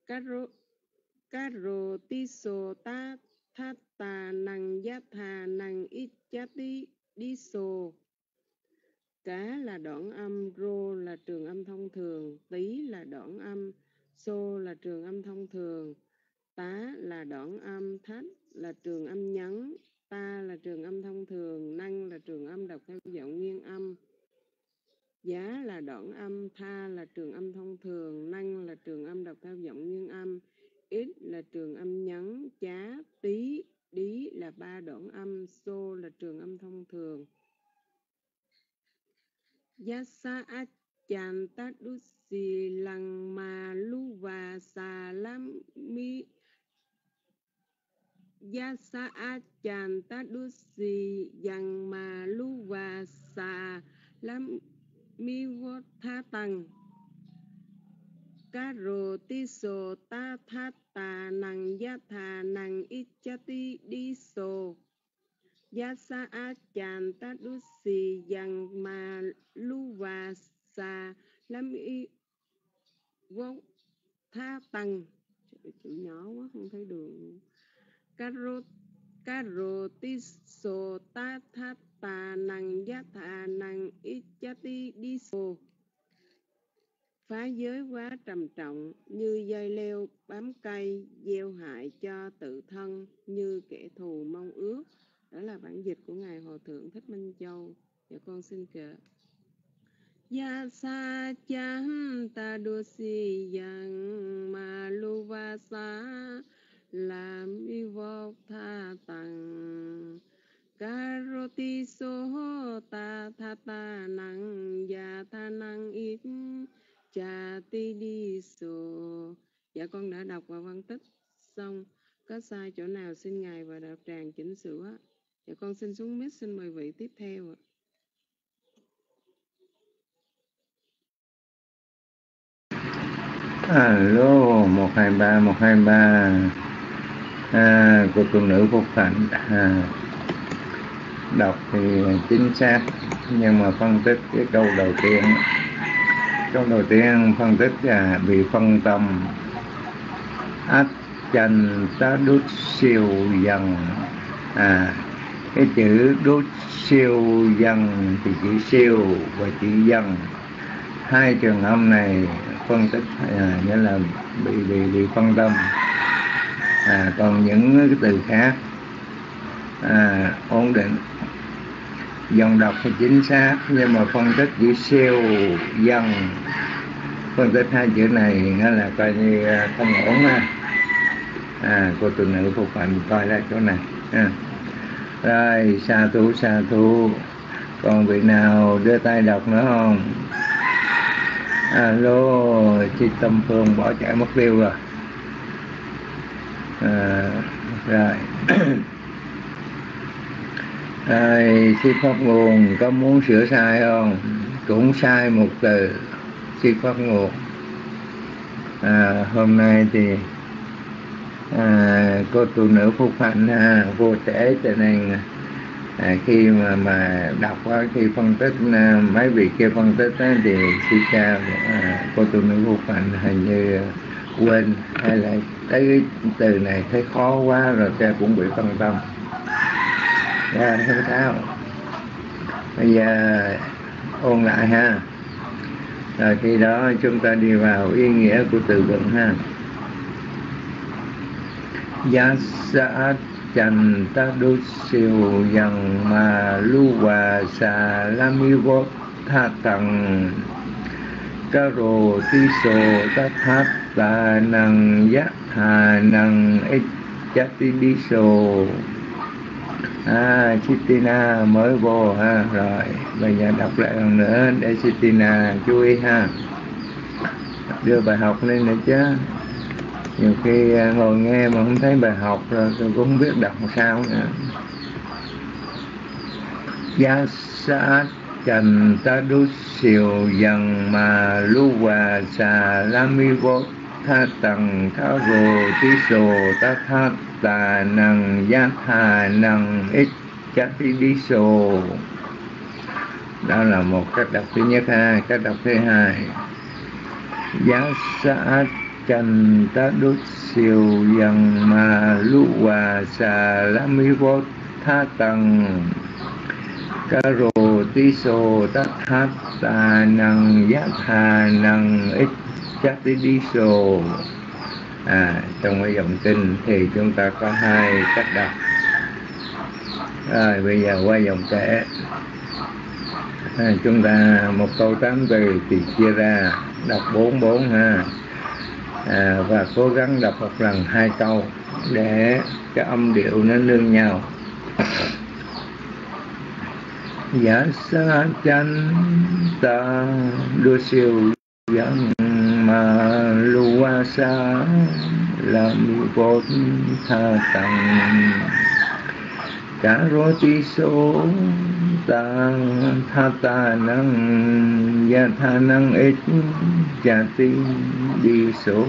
Karo ti so ta tha ta năng giá thà năng ít giá tí đi so. Cá là đoạn âm, rô là trường âm thông thường, tí là đoạn âm, xô là trường âm thông thường, tá là đoạn âm, thách là trường âm nhấn, ta là trường âm thông thường, năng là trường âm đọc theo giọng nguyên âm, giá là đoạn âm, tha là trường âm thông thường, năng là trường âm đọc theo giọng nguyên âm, ít là trường âm nhấn, chá, tí, đí là ba đoạn âm, xô là trường âm thông thường. Yassa chan tadusi lăng ma lu và xà lam mi. Yassa chan tadusi yang ma lu và xà lam mi vô tha tăng. Karo ti so ta tha ta năng giá thà năng ít cha ti đi so. Yassa chan tadusi yang ma lu và xà lam mi vô tha tăng. Chữ nhỏ quá không thấy đường. Karo ti so ta tha ta năng giá thà năng ít cha ti đi so. phá giới quá trầm trọng, như dây leo bám cây, gieo hại cho tự thân, như kẻ thù mong ước. Đó là bản dịch của Ngài Hòa Thượng Thích Minh Châu. Dạ con xin kể. Ya sa chan ta đô si yang ma lu va sa làm y vô tha tăng karoti so ta tha ta năng ya tha năng ít cha ti đi so. Dạ con đã đọc và phân tích xong. Có sai chỗ nào xin Ngài và đạo tràng chỉnh sửa. Dạ con xin xuống mic, xin mời vị tiếp theo ạ. Alo 123 của phụ nữ Phúc Hạnh. Đọc thì chính xác, nhưng mà phân tích cái câu đầu tiên. Câu đầu tiên phân tích là bị phân tâm. Ách chanh ta đút siêu dần. Cái chữ đút siêu dần thì chữ siêu và chữ dần, hai trường âm này phân tích nghĩa là bị phân tâm. Còn những cái từ khác ổn định, dòng đọc thì chính xác, nhưng mà phân tích chữ siêu dần, phân tích hai chữ này nghĩa là coi như không ổn ha. Cô tu nữ Phúc Hạnh coi lại chỗ này. Rồi sa thú. Còn vị nào đưa tay đọc nữa không? Alo, chị Tâm Phương bỏ chạy mất tiêu rồi. Rồi. Rồi, sư Pháp Nguồn có muốn sửa sai không? Cũng sai một từ, sư Pháp Nguồn. Hôm nay thì cô tu nữ Phúc Hạnh vô trễ, cho nên khi mà đọc khi phân tích mấy vị kia phân tích thì sư cha cô tu nữ Phúc Hạnh hình như quên, hay là tới cái từ này thấy khó quá rồi cha cũng bị phân tâm. Không sao, bây giờ ôn lại ha, rồi khi đó chúng ta đi vào ý nghĩa của từ vựng ha. Yasa chanh ta đô siêu yang ma lu wa sa lami vô tha tăng karo ti so ta thát ta năng giác hà năng ích chát ti đi so. Chitina mới vô ha. Rồi bây giờ đọc lại lần nữa để Chitina chú ý ha, đưa bài học lên nữa chứ. Nhiều khi ngồi nghe mà không thấy bài học rồi tôi cũng không biết đọc sao nữa. Giá sát chành ta đút siêu dần mà lưu hòa xà la mi vô tha tầng tháo rồ tí sồ ta thát tà năng giá thà năng ít chát tí đi sồ. Đó là một cách đọc thứ nhất ha. Cách đọc thứ hai, giá sát chanh ta đút siêu dần mà lưu hòa xà la mi vô tha tầng karo tí sồ ta thát tà năng giá thà năng ít chát tí đi sồ. Trong cái dòng kinh thì chúng ta có hai cách đọc. Rồi bây giờ qua dòng kể. Chúng ta một câu 8 từ thì chia ra đọc 4 ha. Và cố gắng đọc một lần 2 câu để cái âm điệu nó nương nhau. Giả sa chanh ta đô siêu yang mà lưu qua sa là mi vô tha tăng cả rô tí số ta tha ta năng gia tha năng ít cha tí đi số.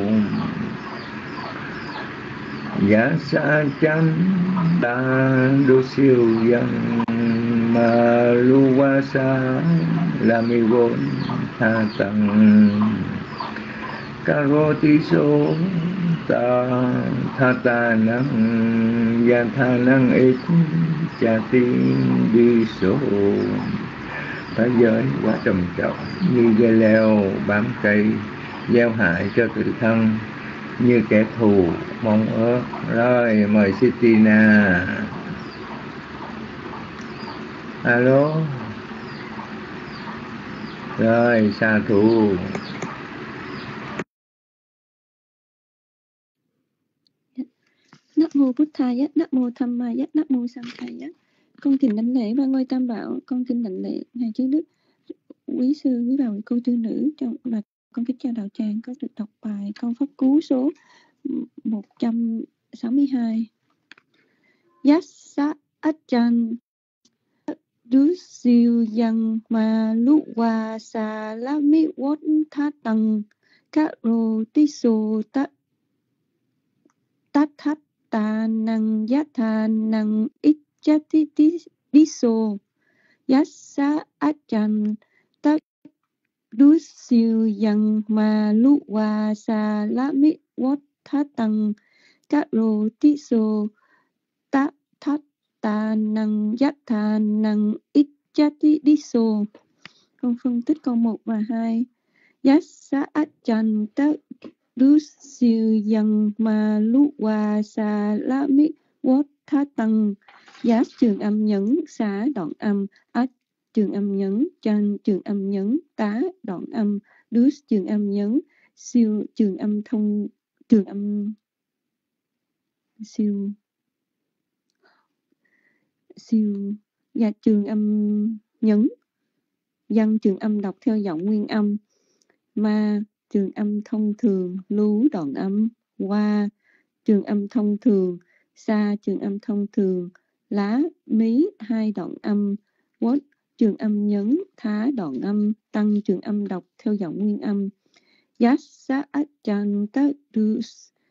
Giả sa chanh ta đô siêu yang mà lưu qua sa là mi vô tha tăng karo tí số ta tha ta năng gia tha năng ít cha tí đi số. thế giới quá trầm trọng, như dây leo bám cây, gieo hại cho tự thân, như kẻ thù mong ước. Rồi mời Sitina. Alo. Rồi sa thù. Nam mô Bụt Thaya, Nam mô Tham Maya, Nam mô Sang Thaya. Con kính đảnh lễ ba ngôi Tam Bảo, con kính đảnh lễ ngài chư đức, quý sư, quý bà, quý cô tư nữ, và con kính chào đạo tràng. Có được đọc bài con pháp cú số 162. Yassa Achan Du Siêu Yang Ma Lu Wa Sa La Mi Wat Tha Tăng Ka Ro Ti So Ta Thát Ta Năng Giá Tha Năng Ít Chá Ti Đi So Yassa Achan Ta Du Siêu Yang Ma Lu Wa Sa La Mi Wat Tha Tăng Ka Ro Ti So Ta Thát Ta Năng Giá Tha Năng Ít Chá Ti Đi So. Con phân tích câu 1 và 2. Yassa Achan Ta Du Siêu Yang Ma Lu Wa Sa La Mi Wat Tha Tăng. Giá trường âm nhấn, xá đoạn âm, ách trường âm nhấn, chan trường âm nhấn, tá đoạn âm, dus trường âm nhấn, siêu trường âm thông, trường âm siêu và trường âm nhấn, văn trường âm đọc theo giọng nguyên âm, ma trường âm thông thường, lú đoạn âm, qua trường âm thông thường, sa trường âm thông thường, lá mí hai đoạn âm, quất trường âm nhấn, thá đoạn âm, tăng trường âm đọc theo giọng nguyên âm. Yassa Achan Ta Du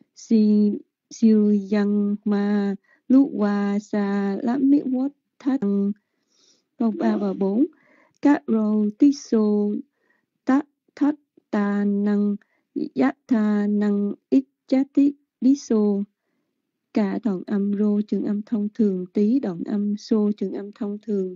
Siêu Yang Ma Lu Wa Sa La Mi Wat Tha Tăng. Câu 3 và 4. Ka Ro Ti So Ta Thát Ta Năng Giá Tha Năng Ít Chá Ti Đi So. Cả đoạn âm rô trường âm thông thường, tí đoạn âm, xô trường âm thông thường,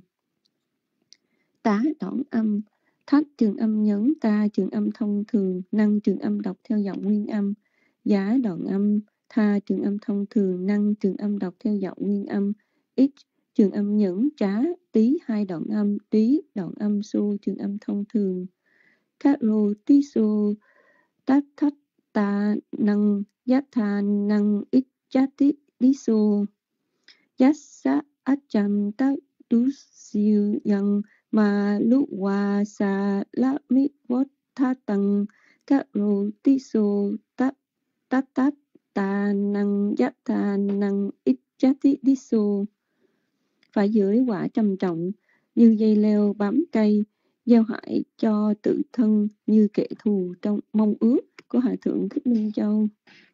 tá đoạn âm, thách trường âm nhấn, ta trường âm thông thường, năng trường âm đọc theo giọng nguyên âm, giá đoạn âm, tha trường âm thông thường, năng trường âm đọc theo giọng nguyên âm, ít trường âm nhẫn, trá, tí hai đoạn âm, tí đoạn âm, xô trường âm thông thường. Các rô tí xô tát thách ta năng giá tha năng ít chá tí đi so. Yassa Achan Ta Du Siêu Yang Ma Lu Wa Sa La Mi Wat Tha Tăng Ka Ro Ti So Ta Ta Năng Giá Tha Năng Ít Chá Tí Đi So. Phải dưới quả trầm trọng, như dây leo bám cây, gieo hại cho tự thân, như kẻ thù trong mong ước của Hòa Thượng Thích Minh Châu.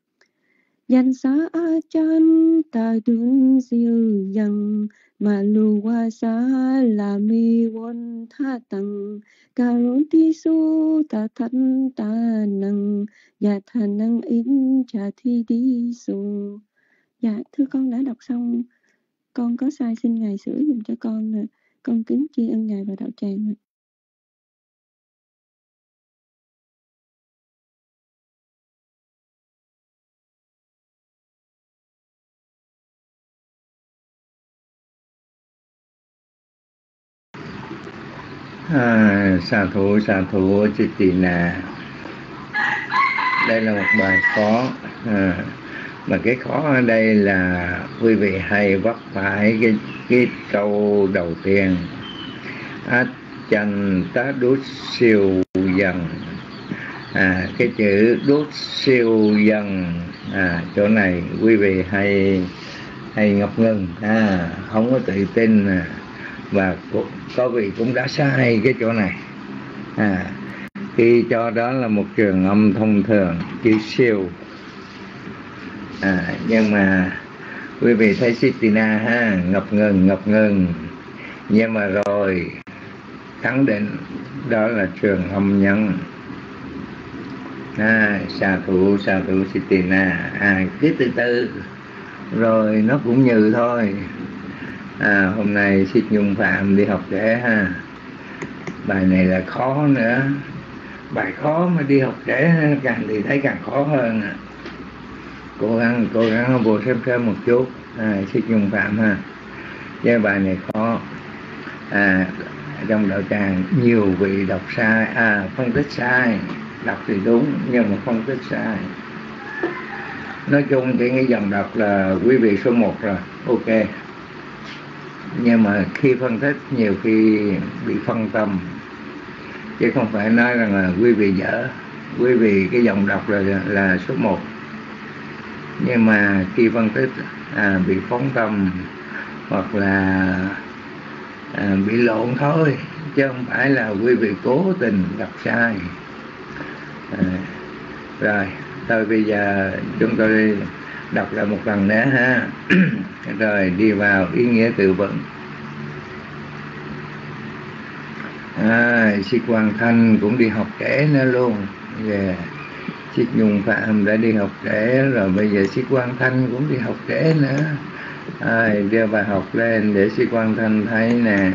Yassa Achan Ta Du Siêu Yang Ma Lu Wa Sa La Mi Wat Tha Tăng Ka Ro Ti So Ta Ta Năng Giá Tha Năng Ít Chá Thi Đi So. Dạ, thưa con đã đọc xong. Con có sai xin Ngài sửa dùm cho con. Con kính tri ân Ngài và đạo tràng. Sa thú Sitina. Đây là một bài khó, mà cái khó ở đây là quý vị hay vấp phải cái câu đầu tiên, Achan Ta Du Siêu Yang. Cái chữ Du Siêu Yang, chỗ này quý vị hay ngập ngừng, không có tự tin, và có vị cũng đã sai cái chỗ này. Khi cho đó là một trường âm thông thường, chữ siêu. Nhưng mà quý vị thấy Sitina ngập ngừng, nhưng mà rồi khẳng định đó là trường âm nhấn. Sa thú Sitina. Cứ từ từ rồi nó cũng như thôi. Hôm nay Xích Nhung Phạm đi học trễ ha. Bài này là khó nữa, bài khó mà đi học trễ càng thì thấy càng khó hơn. Cố gắng vô xem một chút, Thích Nhung Phạm ha. Cái bài này khó. Trong đạo tràng nhiều vị đọc sai, phân tích sai, đọc thì đúng nhưng mà phân tích sai. Nói chung cái dòng đọc là quý vị số 1 rồi, ok. Nhưng mà khi phân tích nhiều khi bị phân tâm, chứ không phải nói rằng là quý vị dở. Quý vị cái dòng đọc là số 1, nhưng mà khi phân tích bị phóng tâm hoặc là bị lộn thôi, chứ không phải là quý vị cố tình đọc sai. Rồi thôi bây giờ chúng tôi đọc lại một lần nữa ha. Rồi đi vào ý nghĩa từ vựng. Sĩ Quang Thanh cũng đi học trễ nữa luôn. Sĩ Nhung Phạm đã đi học trễ rồi, bây giờ Sĩ Quang Thanh cũng đi học trễ nữa. Đưa bài học lên để Sĩ Quang Thanh thấy nè.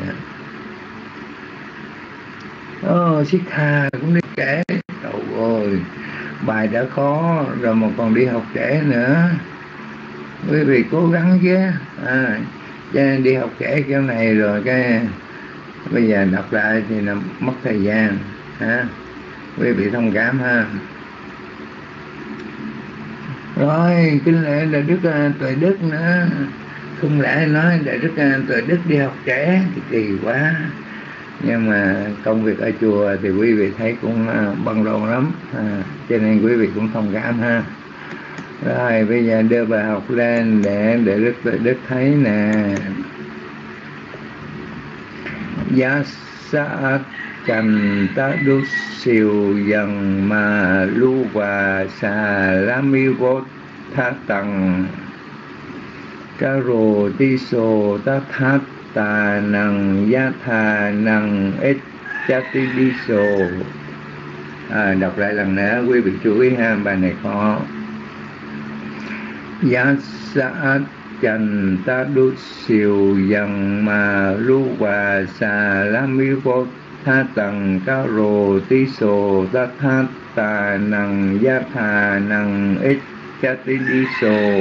Sĩ Kha cũng đi trễ. Trời ơi, bài đã khó rồi mà còn đi học trễ nữa. Quý vị cố gắng chứ. Đi học trễ kiểu này rồi cái bây giờ đọc lại thì là mất thời gian. Quý vị thông cảm ha. Rồi kính lễ Đại Đức Tuệ Đức nữa. Không lẽ nói Đại Đức Tuệ Đức đi học trễ thì kỳ quá. Nhưng mà công việc ở chùa thì quý vị thấy cũng bận rộn lắm, cho nên quý vị cũng thông cảm ha. Rồi bây giờ đưa bài học lên để Đức Tuệ Đức thấy nè. Giá sát chành tá đu siêu dần mà lu và xà lá mi vô tha tầng ca rồ ti sô tá thát tà năng giá thà năng ích chá ti đi sô. Đọc lại lần nữa, quý vị chú ý ha, bài này khó. Giá sát chành tá đu siêu dần mà lu và xà lá mi vô tha tầng ca rồ tí sô tá thát tà năng giá thà năng ích chá tí đi sô.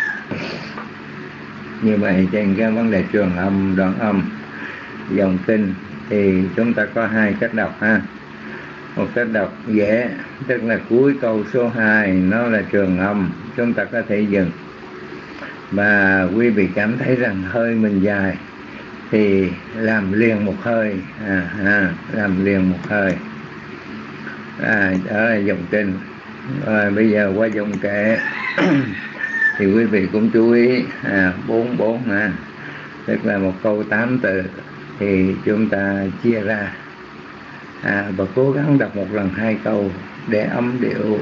Như vậy trên cái vấn đề trường âm, đoạn âm, dòng tinh thì chúng ta có hai cách đọc ha. Một cách đọc dễ, tức là cuối câu số 2 nó là trường âm, chúng ta có thể dừng. Và quý vị cảm thấy rằng hơi mình dài thì làm liền một hơi, làm liền một hơi. Đó là dòng tinh. Rồi bây giờ qua dòng kệ. Thì quý vị cũng chú ý 4 tức là một câu 8 từ thì chúng ta chia ra và cố gắng đọc một lần 2 câu để âm điệu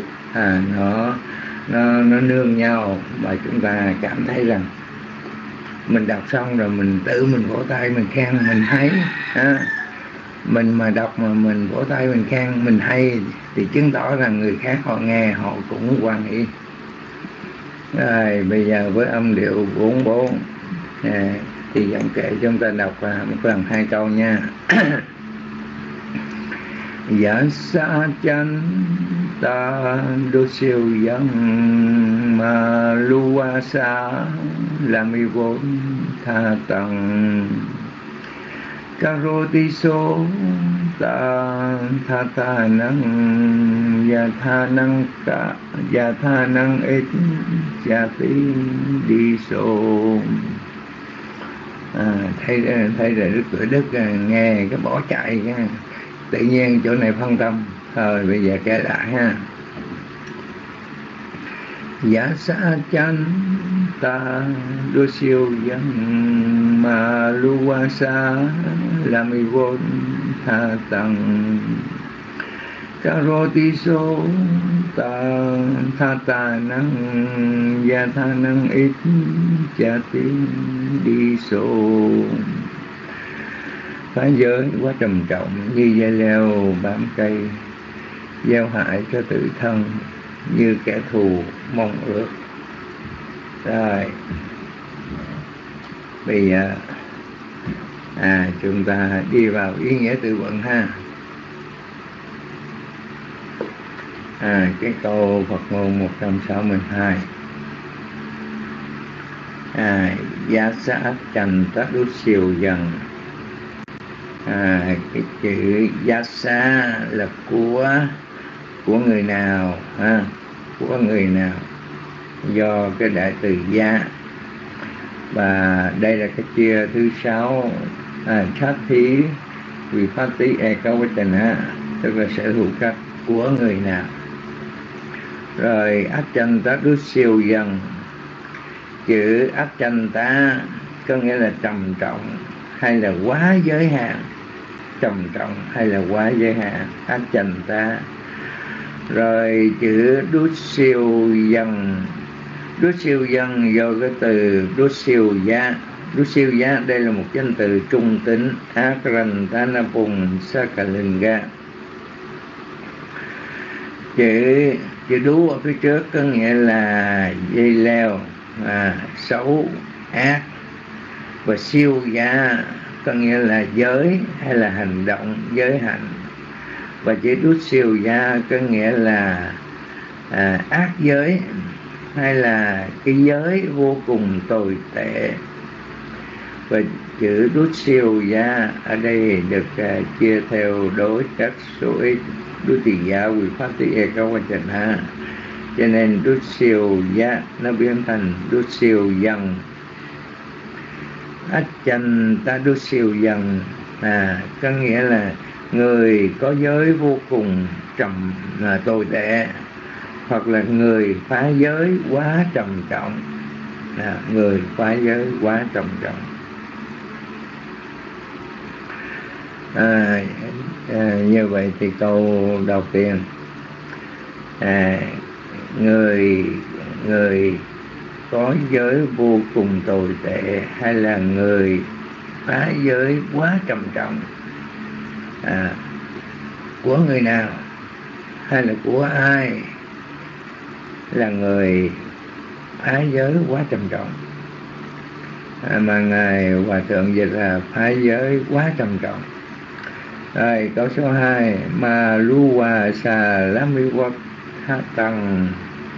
nó nương nhau, và chúng ta cảm thấy rằng mình đọc xong rồi mình tự mình vỗ tay mình khen mình hay. Mình mà đọc mà mình vỗ tay mình khen mình hay thì chứng tỏ rằng người khác họ nghe họ cũng hoan hỷ. Rồi bây giờ với âm điệu 4 thì giọng kệ chúng ta đọc một lần 2 câu nha. Giá sa chân ta đô siêu dân mà lu wa sa la mi vốn tha tầng ca rô ti số ta tha ta năng ya tha năng cả ya tha năng ích ya tí đi số. Thấy là Đức Tuệ Đức nghe cái bỏ chạy cái tự nhiên chỗ này phân tâm. Thôi bây giờ kể lại ha. Giá sa chân ta đô siêu dân mà lu wa sa la mi vốn tha tầng ca rô ti số ta tha ta năng ya tha năng ít cha tín đi số. Phá giới quá trầm trọng như dây leo bám cây, gieo hại cho tự thân như kẻ thù mong ước. Rồi bây giờ Chúng ta đi vào ý nghĩa từ vựng ha. Cái câu Phật ngôn 162. Giá sát chành tác đút siêu dần. Cái chữ giá xá là của người nào, của người nào, do cái đại từ giá. Và đây là cái chia thứ 6, sát thí vì phát tí ekavachana, tức là sở hữu các của người nào. Rồi achanta đút siêu dần, chữ achanta có nghĩa là trầm trọng hay là quá giới hạn, trầm trọng hay là quá giới hạn, achanta. Rồi chữ đút siêu dần do cái từ đút siêu giá. Đút siêu giá đây là một danh từ trung tính, Akrantanapung Sakalinga. Chữ đú ở phía trước có nghĩa là dây leo, xấu, ác. Và siêu giá có nghĩa là giới hay là hành động, giới hạnh. Và chữ đút siêu giá có nghĩa là ác giới hay là cái giới vô cùng tồi tệ. Và chữ đút siêu giá ở đây được chia theo đối các số ít, đút tỳ giá quy phát tí ekavachana, cho nên đút siêu giá nó biến thành đút siêu dần. Achanta đút siêu dần có nghĩa là người có giới vô cùng tồi tệ, hoặc là người phá giới quá trầm trọng, người phá giới quá trầm trọng. Như vậy thì câu đầu tiên, người có giới vô cùng tồi tệ hay là người phá giới quá trầm trọng, của người nào hay là của ai là người phá giới quá trầm trọng, mà ngài hòa thượng dịch là phá giới quá trầm trọng. Rồi câu số 2, Maluwa Salamiwat Hatang.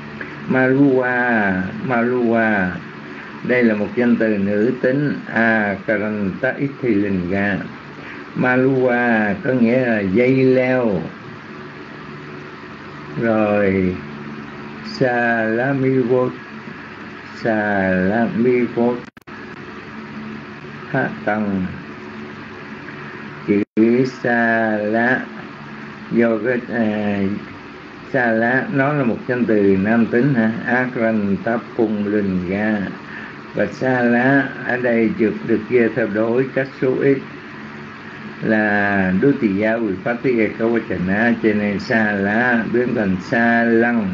Maluwa đây là một danh từ nữ tính, Akaranta Ithilinga. Maluwa có nghĩa là dây leo. Rồi Salamiwat Hatang, chữ sa lá do cái sa lá nó là một danh từ nam tính Akrantapung Linga. Và sa lá ở đây được chia theo đối cách số ít là đút tỳ giá quy phát tí ekavachana, cho nên sa lá biến thành sa lăng.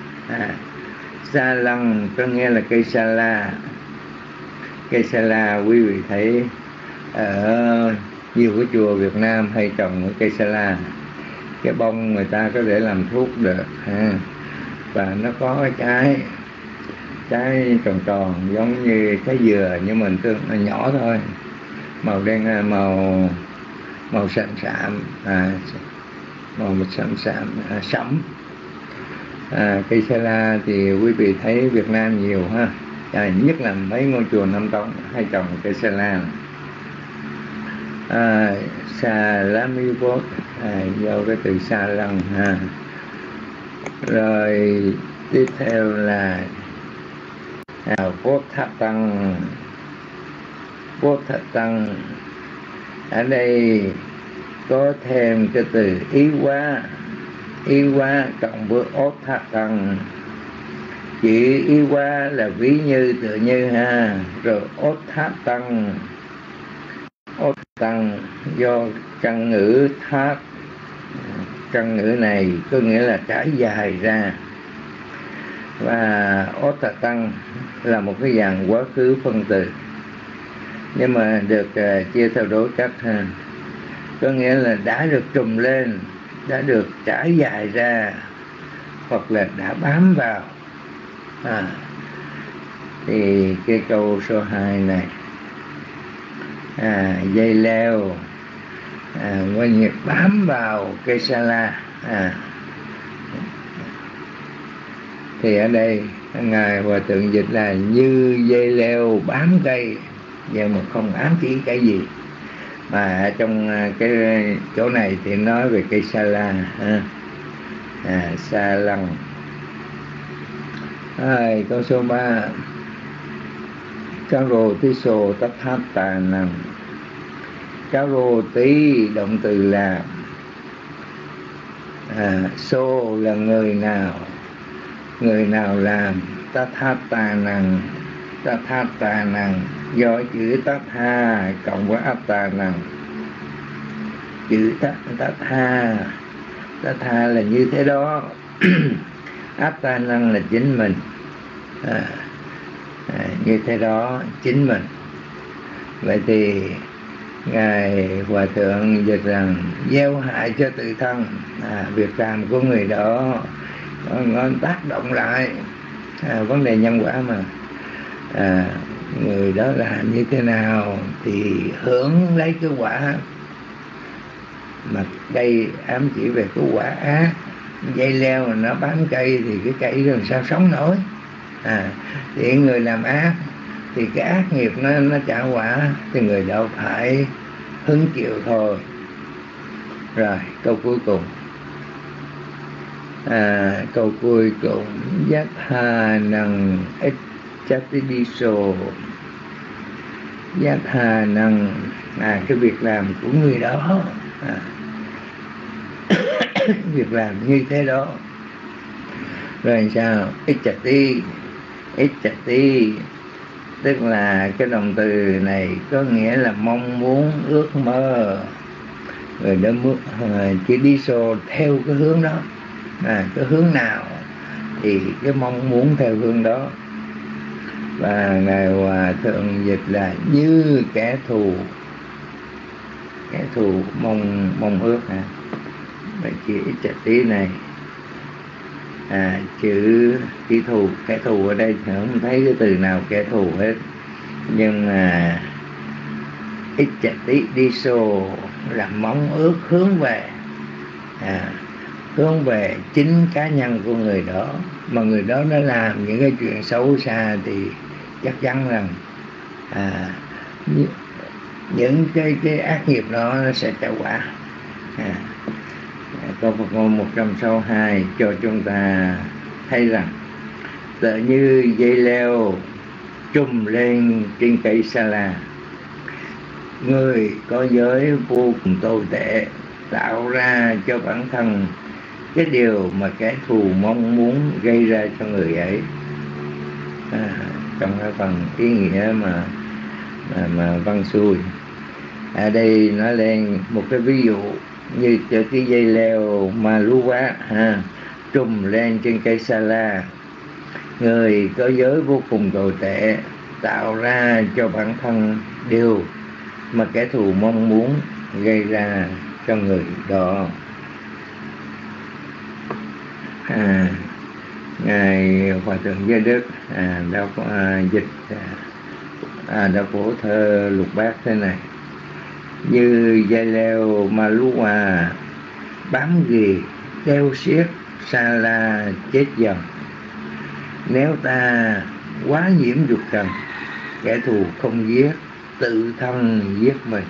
Sa lăng có nghĩa là cây sa la. Cây sa la quý vị thấy ở nhiều cái chùa Việt Nam hay trồng cây sa la, cái bông người ta có thể làm thuốc được và nó có cái trái tròn giống như trái dừa, nhưng mình nó nhỏ thôi, màu đen, màu sạm sẫm. Cây sa la thì quý vị thấy Việt Nam nhiều ha, nhất là mấy ngôi chùa Nam Tông hay trồng cây sa la. Salamiwat do cái từ sa lăng Rồi tiếp theo là Vothatang. Ở đây có thêm cái từ ý quá cộng với Othatang. Chữ ý quá là ví như, tựa như ha. Rồi Othatang do căn ngữ thát, căn ngữ này có nghĩa là trải dài ra. Và Othatang là một cái dạng quá khứ phân từ, nhưng mà được chia theo đối cách ha, có nghĩa là đã được trùm lên, đã được trải dài ra, hoặc là đã bám vào. Thì cái câu số 2 này dây leo coi như bám vào cây sa la. Thì ở đây ngài Hòa Thượng dịch là như dây leo bám cây, nhưng mà không ám chỉ cái gì. Mà trong cái chỗ này thì nói về cây sa la, sa lăng. Câu số 3: Karo tí sô tất tháp tà năng. Karo tí động từ làm, sô là người nào làm, tất tháp tà năng. Tất tháp tà năng do chữ tất tha cộng với áp tà năng. Chữ tất tha là như thế đó. Áp tà năng là chính mình. Như thế đó chính mình. Vậy thì ngài Hòa Thượng dịch rằng gieo hại cho tự thân, việc làm của người đó nó tác động lại vấn đề nhân quả mà. Người đó làm như thế nào thì hưởng lấy cái quả. Mà đây ám chỉ về cái quả ác. Dây leo mà nó bám cây thì cái cây làm sao sống nổi. Thì người làm ác thì cái ác nghiệp nó trả quả, thì người đó phải hứng chịu thôi. Rồi câu cuối cùng, câu cuối cùng: Giác hà năng ích chát đi sô. Giác hà năng cái việc làm của người đó, việc làm như thế đó. Rồi sao? Ích chát đi tức là cái động từ này có nghĩa là mong muốn, ước mơ. Người đó chỉ đi sô theo cái hướng đó, cái hướng nào thì cái mong muốn theo hướng đó. Và ngài Hòa Thượng dịch là như kẻ thù mong ước. Vậy chữ chặt tí này, chữ thù, kẻ thù ở đây không thấy cái từ nào kẻ thù hết. Nhưng mà ít chặt tí đi sô là mong ước hướng về chính cá nhân của người đó. Mà người đó nó làm những cái chuyện xấu xa thì chắc chắn rằng những cái ác nghiệp đó nó sẽ trả quả. Câu Phật ngôn 162 cho chúng ta thấy rằng tựa như dây leo trùm lên trên cây sa la, người có giới vô cùng tồi tệ tạo ra cho bản thân cái điều mà kẻ thù mong muốn gây ra cho người ấy. Trong cái phần ý nghĩa mà văn xuôi ở đây nói lên một cái ví dụ như cái dây leo mà lú quá trùm lên trên cây sa la, người có giới vô cùng tồi tệ tạo ra cho bản thân điều mà kẻ thù mong muốn gây ra cho người đó. Ngài Hòa Thượng Giới Đức đã có dịch đã phổ thơ lục bát thế này: như dây leo mà lú hòa bám ghì đeo xiết sa la chết dần. Nếu ta quá nhiễm dục trần, kẻ thù không giết, tự thân giết mình.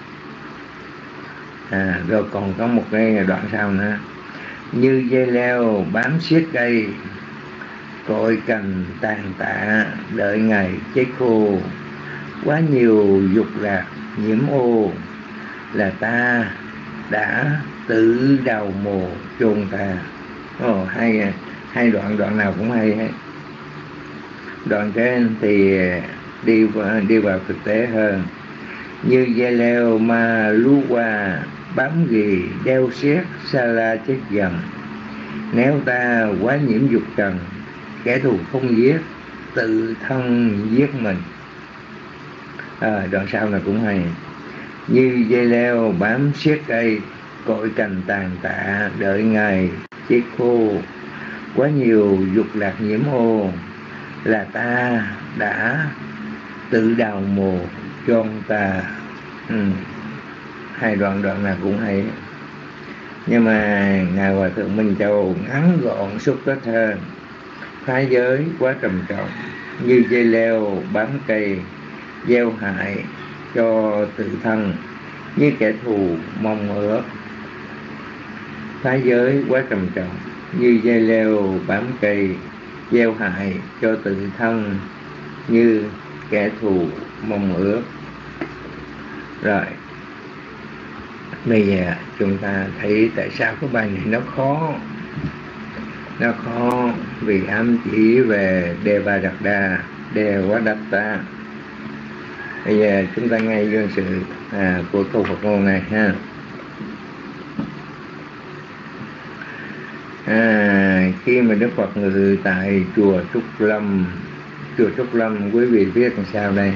Rồi còn có một cái đoạn sau nữa: như dây leo bám xiết cây, cội cành tàn tạ đợi ngày chết khô. Quá nhiều dục lạc nhiễm ô, là ta đã tự đào mồ chôn ta. Hai đoạn nào cũng hay hết. Đoạn trên thì đi vào thực tế hơn: như dây leo mà lú qua bám ghì đeo xiết sa la chết dần. Nếu ta quá nhiễm dục trần, kẻ thù không giết, tự thân giết mình. Đoạn sau này cũng hay: như dây leo bám xiết cây, cội cành tàn tạ đợi ngày chết khô. Quá nhiều dục lạc nhiễm ô, là ta đã tự đào mồ chôn ta. Hai đoạn nào cũng hay. Nhưng mà Ngài Hòa Thượng Minh Châu ngắn gọn xúc tích hơn. Phá giới quá trầm trọng, như dây leo bám cây, gieo hại cho tự thân, như kẻ thù mong ước. Phá giới quá trầm trọng, như dây leo bám cây, gieo hại cho tự thân, như kẻ thù mong ước. Rồi, bây giờ chúng ta thấy tại sao cái bài này nó khó. Nó khó vì ám chỉ về Devadatta, Devadatta. Bây giờ chúng ta nghe vô sự của câu Phật ngôn này ha. Khi mà Đức Phật ngự tại chùa Trúc Lâm, quý vị viết làm sao đây?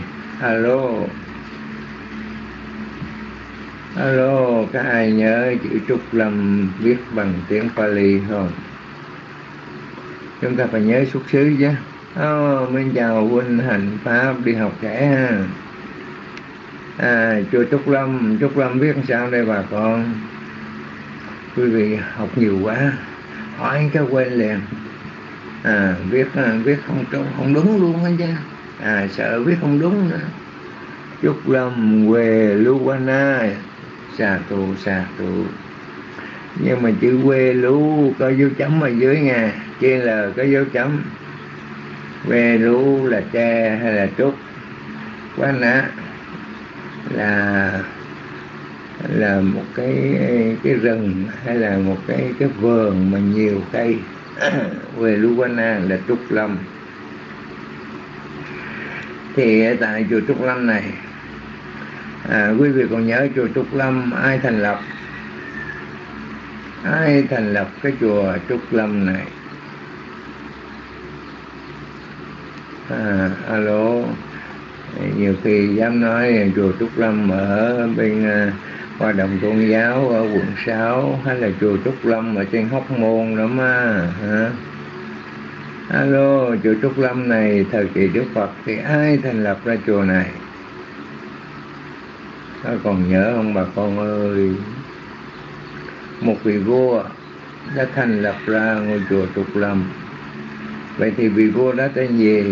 Alo, có ai nhớ chữ Trúc Lâm viết bằng tiếng Pali không? Chúng ta phải nhớ xuất xứ chứ. Mình chào huynh Hạnh Pháp đi học trẻ ha. Chùa Trúc Lâm viết làm sao đây bà con? Quý vị học nhiều quá, hỏi cái quên liền. Viết không đúng luôn hết chứ. Sợ viết không đúng nữa. Trúc Lâm quê Luwana, xà tù. Nhưng mà chữ quê lú có dấu chấm ở dưới nha, trên L có dấu chấm. Quê lú là tre hay là trúc, quá nã là một cái rừng hay là một cái vườn mà nhiều cây. Quê lú quá nã là Trúc Lâm. Thì tại chùa Trúc Lâm này, quý vị còn nhớ chùa Trúc Lâm ai thành lập? Ai thành lập cái chùa Trúc Lâm này? Alo, nhiều khi dám nói chùa Trúc Lâm ở bên hoạt động tôn giáo ở quận 6 hay là chùa Trúc Lâm ở trên Hóc Môn đó mà hả? Alo, chùa Trúc Lâm này thời kỳ Đức Phật thì ai thành lập ra chùa này? Có còn nhớ không bà con ơi? Một vị vua đã thành lập ra ngôi chùa Trúc Lâm. Vậy thì vị vua đó tên gì?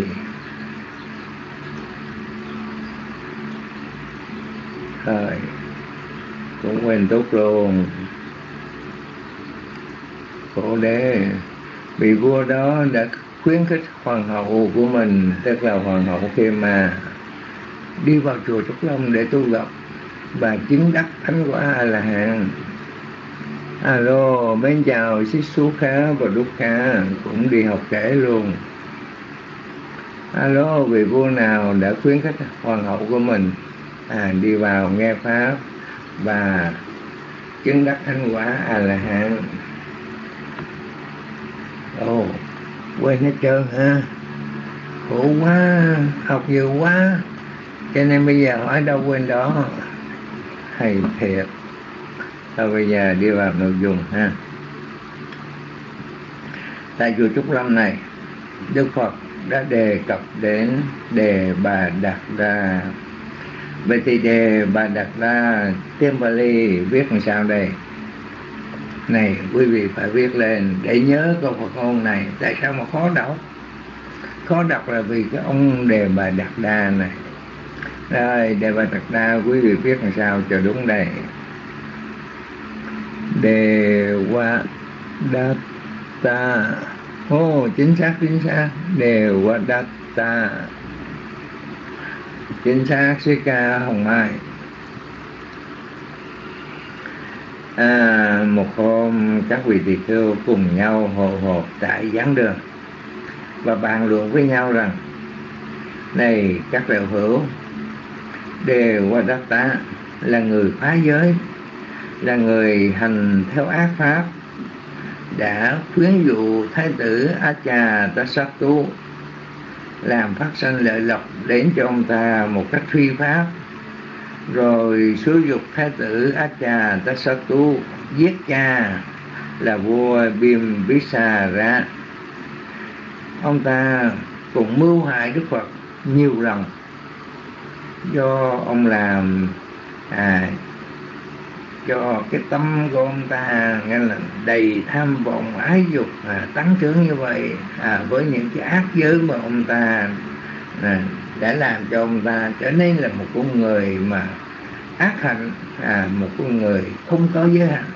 Rồi, cũng quên tốt luôn. Khổ đế. Vị vua đó đã khuyến khích hoàng hậu của mình, tức là hoàng hậu Khema, đi vào chùa Trúc Lâm để tu tập và chứng đắc thánh quả A-la-hán. Alo, bên chào Xích Xú Khá và Đúc Khá cũng đi học trễ luôn. Alo, vị vua nào đã khuyến khích hoàng hậu của mình đi vào nghe pháp và chứng đắc thánh quả A-la-hán? Quên hết trơn ha. Khổ quá, học nhiều quá, cho nên bây giờ hỏi đâu quên đó. Hay thiệt. Thôi bây giờ đi vào nội dung ha. Tại chùa Trúc Lâm này, Đức Phật đã đề cập đến Đề Bà Đạt Đa. Vậy thì Đề Bà Đạt Đa tiếng Pali viết làm sao đây? Này quý vị phải viết lên để nhớ câu Phật ngôn này. Tại sao mà khó đọc? Khó đọc là vì cái ông Đề Bà Đạt Đa này. Rồi, Đề Bà Đạt Đa quý vị viết làm sao cho đúng đây? Devadatta. Chính xác. Devadatta. Chính xác, Sư Ca Hồng Mai. Một hôm các vị tỳ khưu cùng nhau hội họp tại giảng đường và bàn luận với nhau rằng: này các đạo hữu, Devadatta là người phá giới, là người hành theo ác pháp, đã khuyến dụ thái tử Ajatasattu làm phát sinh lợi lộc đến cho ông ta một cách phi pháp, rồi xúi dục thái tử Ajatasattu giết cha là vua Bimbisara. Ông ta cũng mưu hại Đức Phật nhiều lần. Do ông làm cho cái tâm của ông ta nghe là đầy tham vọng ái dục tán trưởng như vậy, với những cái ác giới mà ông ta đã làm cho ông ta trở nên là một con người mà ác hạnh, một con người không có giới hạn.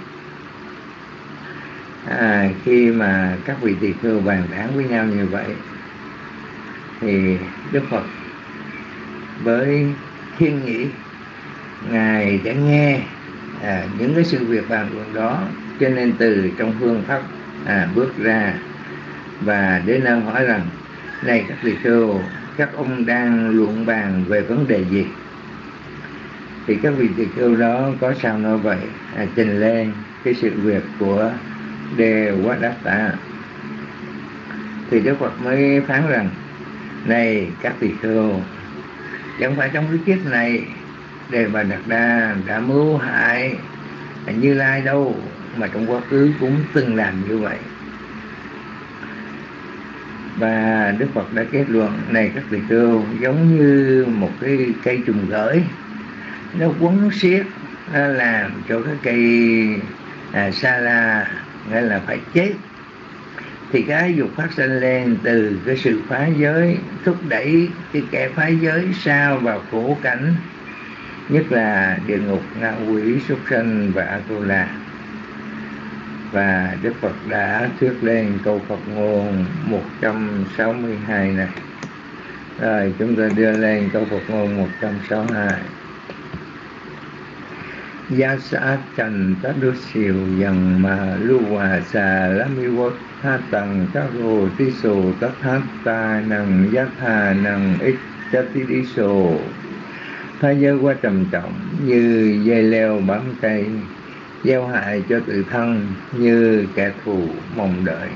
Khi mà các vị tỳ khưu bàn tán với nhau như vậy thì Đức Phật với thiên nhĩ, Ngài đã nghe những cái sự việc bàn luận đó, cho nên từ trong hương thất bước ra và đến nơi hỏi rằng: này các tỳ khưu, các ông đang luận bàn về vấn đề gì? Thì các vị tỳ khưu đó có sao nói vậy, trình lên cái sự việc của Devadatta. Thì Đức Phật mới phán rằng: này các tỳ khưu, chẳng phải trong cái kiếp này Devadatta đã mưu hại Như Lai đâu, mà trong quá khứ cũng từng làm như vậy. Và Đức Phật đã kết luận: này các tỳ khưu, giống như một cái cây trùng gởi, nó quấn xiết, nó làm cho cái cây sa la nghĩa là phải chết, thì cái ái dục phát sinh lên từ cái sự phá giới, thúc đẩy cái kẻ phá giới sao vào khổ cảnh, nhất là địa ngục, ngạ quỷ, súc sanh và Atula. Và Đức Phật đã thuyết lên câu Phật ngôn 162 này. Rồi chúng ta đưa lên câu Phật ngôn 162. Gia sa trần ta đô siêu dần mà lưu hòa xà lá mi vốt tha tầng các hồ tí sổ tất hát ta nằng giác hà nằng ích chất tí đi sổ. Thế giới quá trầm trọng như dây leo bám cây, gieo hại cho tự thân như kẻ thù mong đợi.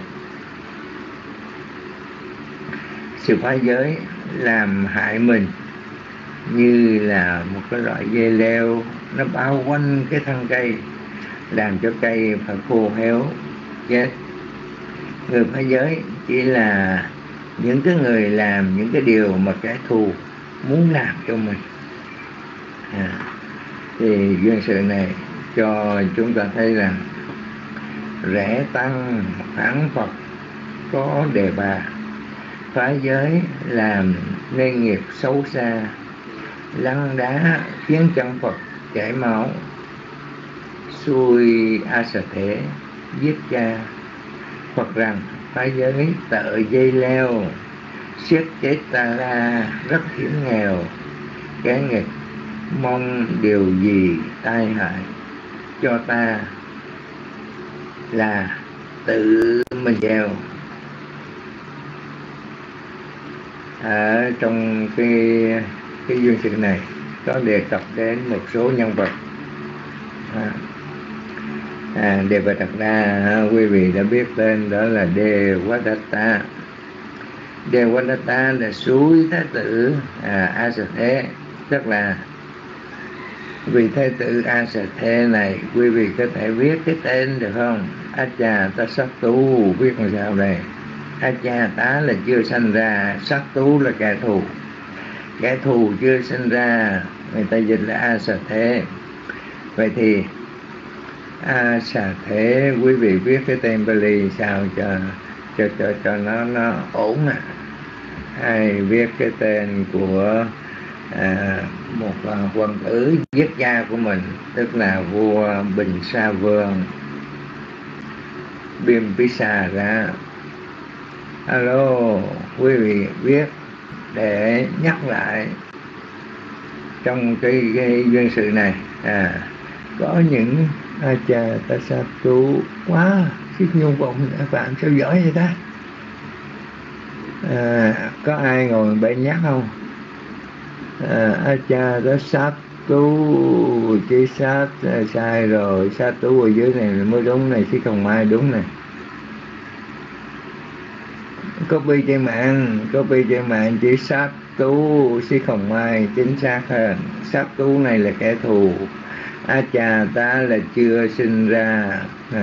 Sự phá giới làm hại mình như là một cái loại dây leo, nó bao quanh cái thân cây, làm cho cây phải khô héo chết. Người phá giới chỉ là những cái người làm những cái điều mà kẻ thù muốn làm cho mình. Thì duyên sự này cho chúng ta thấy rằng rẽ tăng phản Phật có đề bà, phá giới làm nên nghiệp xấu xa, lăng đá khiến chân Phật chảy máu, xui A Xà Thể giết cha. Phật rằng phá giới tợ dây leo, siết chết ta la rất hiểm nghèo, kẻ nghịch mong điều gì tai hại cho ta là tự mình gieo. Ở trong cái duyên sự này có đề cập đến một số nhân vật. Devadatta quý vị đã biết tên, đó là Devadatta. Devadatta là suối thái tử A Xà Thế, tức là vị thái tử A Xà Thế này. Quý vị có thể viết cái tên được không? Acha ta sát tú, viết làm sao đây? Acha tá là chưa sanh ra, sát tú là kẻ thù. Kẻ thù chưa sinh ra, người ta dịch là A Xà Thế. Vậy thì A Xà Thế, quý vị viết cái tên Bali sao cho nó ổn hay viết cái tên của một quân tử giết cha của mình, tức là vua Bình Sa Vương Bimbisara. Alo, quý vị viết để nhắc lại trong cái duyên sự này. Có những Acha ta sát tú quá, Siết Nhung Vọng đã phạm sao giỏi vậy ta? Có ai ngồi bên nhắc không? Acha ta sát tú, chỉ sát sai rồi, sát tú ở dưới này mới đúng này, chứ không ai đúng này. Copy trên mạng chỉ sát tú, chứ không ai chính xác hơn. Sát tú này là kẻ thù. Acha ta là chưa sinh ra,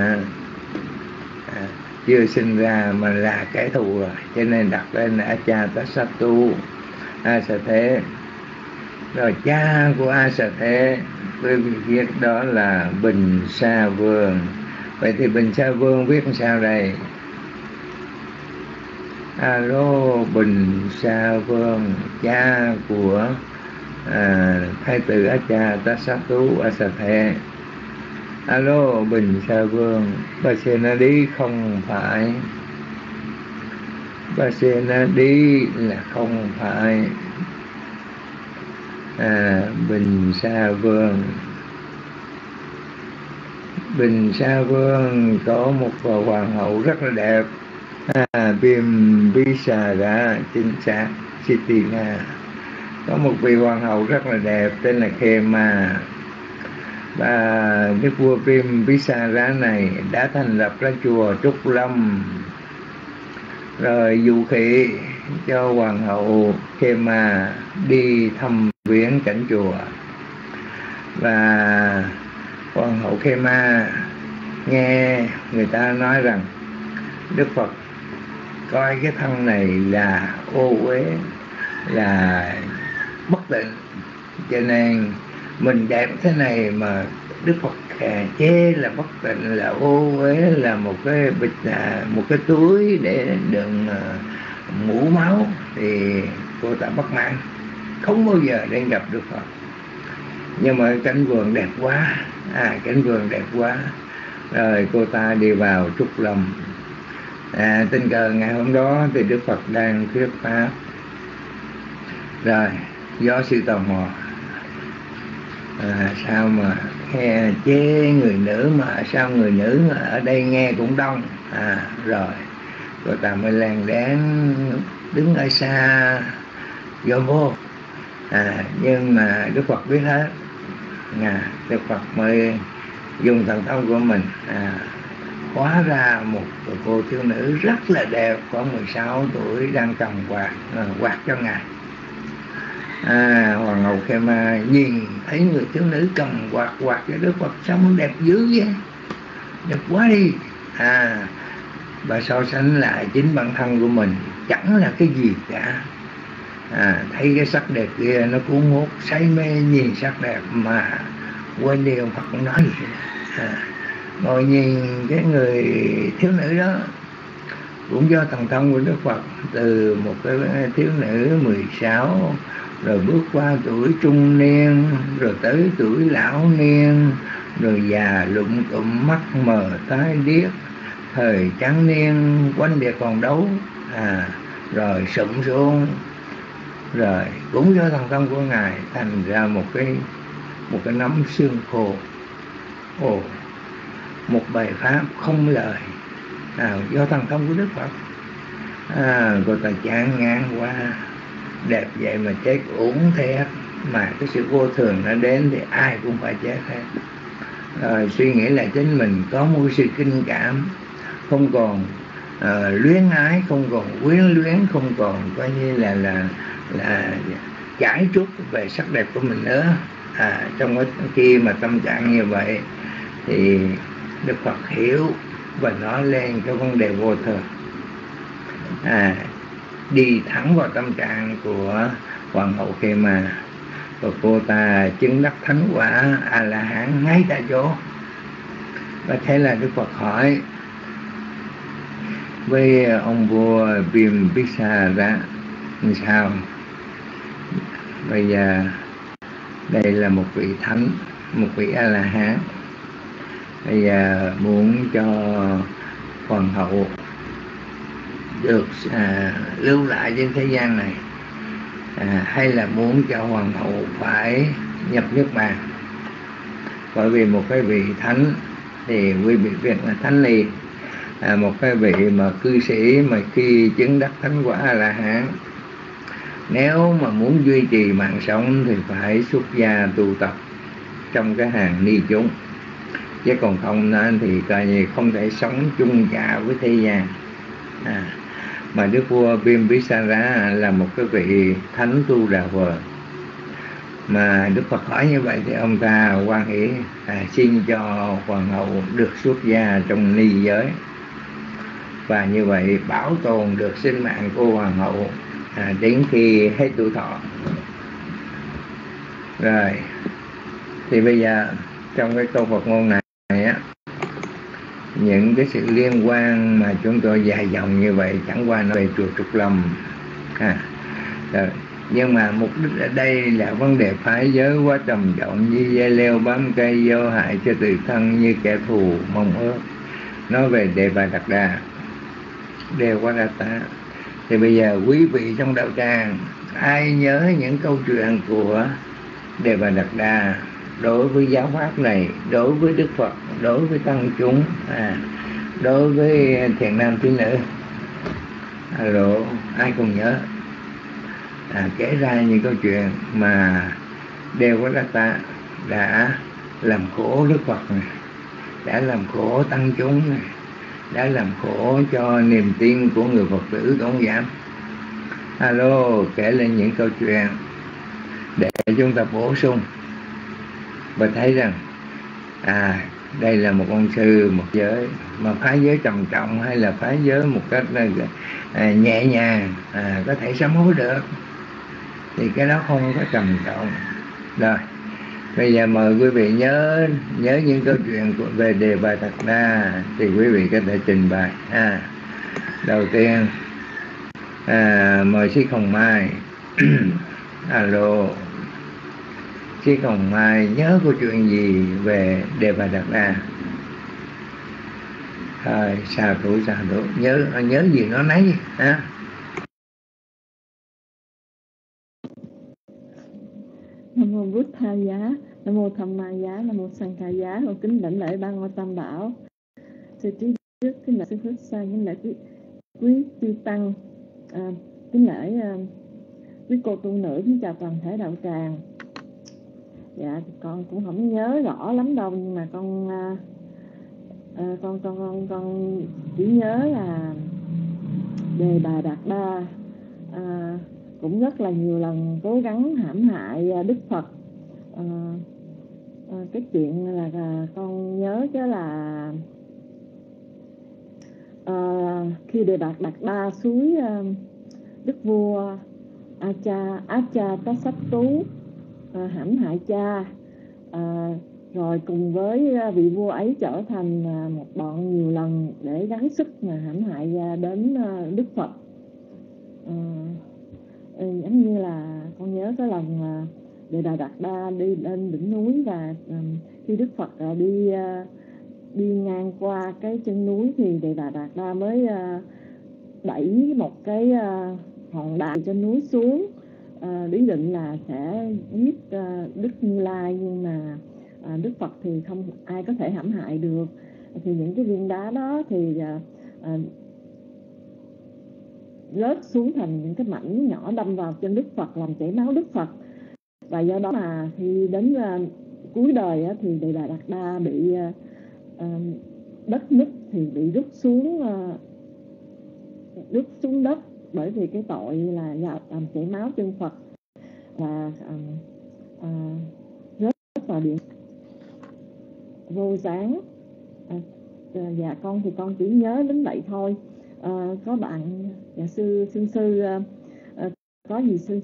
chưa sinh ra mà là kẻ thù rồi, cho nên đặt lên là Acha ta sát tu A Xà Thế. Rồi cha của A Xà Thế với vị viết đó là Bình Sa Vương. Vậy thì Bình Sa Vương viết làm sao đây? Alo, Bình Sa Vương, cha của thái tử Ajatasattu Asathe. Alo, Bình Sa Vương, Pasenadi không phải. Pasenadi là không phải. Bình Sa Vương. Bình Sa Vương có một hoàng hậu rất là đẹp, Bimbisara, chính xác, Sitina. Có một vị hoàng hậu rất là đẹp tên là Khema. Và đức vua Bimbisara này đã thành lập ra chùa Trúc Lâm, rồi dụ khỉ cho hoàng hậu Khema đi thăm viếng cảnh chùa. Và hoàng hậu Khema nghe người ta nói rằng Đức Phật coi cái thân này là ô uế, là bất tịnh, cho nên mình đẹp thế này mà Đức Phật chê là bất tịnh, là ô uế, là một cái bịch, một cái túi để đựng mũ máu, thì cô ta bất mãn, không bao giờ đến gặp Đức Phật. Nhưng mà cảnh vườn đẹp quá, cảnh vườn đẹp quá, rồi cô ta đi vào Trúc Lâm. Tình cờ ngày hôm đó thì Đức Phật đang thuyết pháp, rồi do sự tò mò, sao mà nghe chê người nữ, mà sao người nữ ở đây nghe cũng đông, rồi cô ta mới lèn đén đứng ở xa vô vô. Nhưng mà Đức Phật biết hết, Đức Phật mới dùng thần thông của mình hóa ra một cô thiếu nữ rất là đẹp, có 16 tuổi, đang cầm quạt cho ngài. Hoàng hậu Khema nhìn thấy người thiếu nữ cầm quạt cho Đức Phật, sao nó đẹp dữ vậy, đẹp quá đi. Bà so sánh lại chính bản thân của mình chẳng là cái gì cả. Thấy cái sắc đẹp kia nó cuốn hút, say mê nhìn sắc đẹp mà quên đi ông Phật cũng nói gì. Ngồi nhìn cái người thiếu nữ đó, cũng do thần thông của Đức Phật, từ một cái thiếu nữ 16 rồi bước qua tuổi trung niên, rồi tới tuổi lão niên, rồi già lụm cụm, mắt mờ tái điếc, thời trắng niên quanh địa còn đấu, rồi sụm xuống, rồi cũng do thần thông của ngài thành ra một cái nắm xương khô. Một bài pháp không lời, do thần thông của Đức Phật. Cô ta chán ngán quá, đẹp vậy mà chết uổng thiệt, mà cái sự vô thường nó đến thì ai cũng phải chết hết. Rồi suy nghĩ là chính mình có một sự kinh cảm, không còn luyến ái, không còn quyến luyến, không còn coi như là giải trút về sắc đẹp của mình nữa. Trong khi mà tâm trạng như vậy thì Đức Phật hiểu và nói lên cái vấn đề vô thường, đi thẳng vào tâm trạng của hoàng hậu Khema, và cô ta chứng đắc thánh quả A-la-hán ngay tại chỗ. Và thế là Đức Phật hỏi với ông vua Bimbisara sao? Bây giờ đây là một vị thánh, một vị A-la-hán, bây giờ muốn cho hoàng hậu được lưu lại trên thế gian này, hay là muốn cho hoàng hậu phải nhập niết bàn? Bởi vì một cái vị thánh thì quý vị Việt là thánh ly, một cái vị mà cư sĩ mà khi chứng đắc thánh quả A-la-hán, nếu mà muốn duy trì mạng sống thì phải xuất gia tu tập trong cái hàng ni chúng, chứ còn không thì coi như không thể sống chung cả với thế gian. Mà đức vua Bimbisara là một cái vị thánh tu đà vờ, mà Đức Phật hỏi như vậy thì ông ta hoan hỷ xin cho hoàng hậu được xuất gia trong ni giới, và như vậy bảo tồn được sinh mạng của hoàng hậu đến khi hết tuổi thọ. Rồi Thì bây giờ trong cái câu Phật ngôn này á, những cái sự liên quan mà chúng tôi dài dòng như vậy chẳng qua nó về chùa Trúc Lâm rồi. Nhưng mà mục đích ở đây là vấn đề phái giới quá trầm trọng, như dây leo bám cây, vô hại cho tự thân như kẻ thù mong ước. Nói về Đề Bà Đạt Đa, Đề Quá Đa Tá. Thì bây giờ quý vị trong đạo tràng ai nhớ những câu chuyện của Đề Bà Đạt Đa đối với giáo pháp này, đối với Đức Phật, đối với tăng chúng, đối với thiện nam tín nữ? Alo, ai còn nhớ? Kể ra những câu chuyện mà Đề Quá Đa Tá đã làm khổ Đức Phật này, đã làm khổ tăng chúng này, đã làm khổ cho niềm tin của người Phật tử không giảm. Alo, kể lên những câu chuyện để chúng ta bổ sung và thấy rằng đây là một ông sư, một giới mà phái giới trầm trọng hay là phái giới một cách nhẹ nhàng có thể sám hối được, thì cái đó không có trầm trọng. Rồi bây giờ mời quý vị nhớ những câu chuyện về Đề Bà Đạt Đa thì quý vị có thể trình bày. Đầu tiên mời Sĩ Hồng Mai. Alo, Sĩ Hồng Mai nhớ câu chuyện gì về Đề Bà Đạt Đa? Sao đủ nhớ gì nó nấy ha. Nam mô Bút Tha Giá, Nam mô Tham Ma Giá, Nam mô Sang Ca Giá. Con kính đảnh lễ ba ngôi Tam Bảo, sư trí đức, kính lễ sư Phước Sa, kính lễ quý chư tăng, kính lễ quý cô tu nữ, kính chào toàn thể đạo tràng. Dạ, con cũng không nhớ rõ lắm đâu, nhưng mà con chỉ nhớ là Đề Bà Đạt Đa cũng rất là nhiều lần cố gắng hãm hại Đức Phật. Cái chuyện là con nhớ chứ là khi Đề Bà Đạt Đa suối đức vua Ajatasattu hãm hại cha, rồi cùng với vị vua ấy trở thành một bọn nhiều lần để gắng sức mà hãm hại đến Đức Phật. Giống như là con nhớ cái lần Đề Bà Đạt Đa đi lên đỉnh núi, và khi Đức Phật đi ngang qua cái chân núi thì Đề Bà Đạt Đa mới đẩy một cái hòn đá trên núi xuống, lý định là sẽ giết Đức Như Lai, nhưng mà Đức Phật thì không ai có thể hãm hại được. Thì những cái viên đá đó thì rớt xuống thành những cái mảnh nhỏ đâm vào chân Đức Phật, làm chảy máu Đức Phật. Và do đó mà khi đến cuối đời thì Đề Bà Đạt Đa bị đất nứt, thì bị rút xuống đất, bởi vì cái tội là làm chảy máu chân Phật và rớt vào địa vô gián. Dạ con thì con chỉ nhớ đến vậy thôi. Có bạn dạ sư có gì sư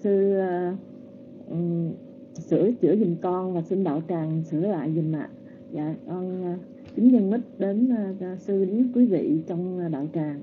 sửa chữa giùm con và xin đạo tràng sửa lại giùm ạ. Dạ con kính nhân mít đến sư, đến quý vị trong đạo tràng.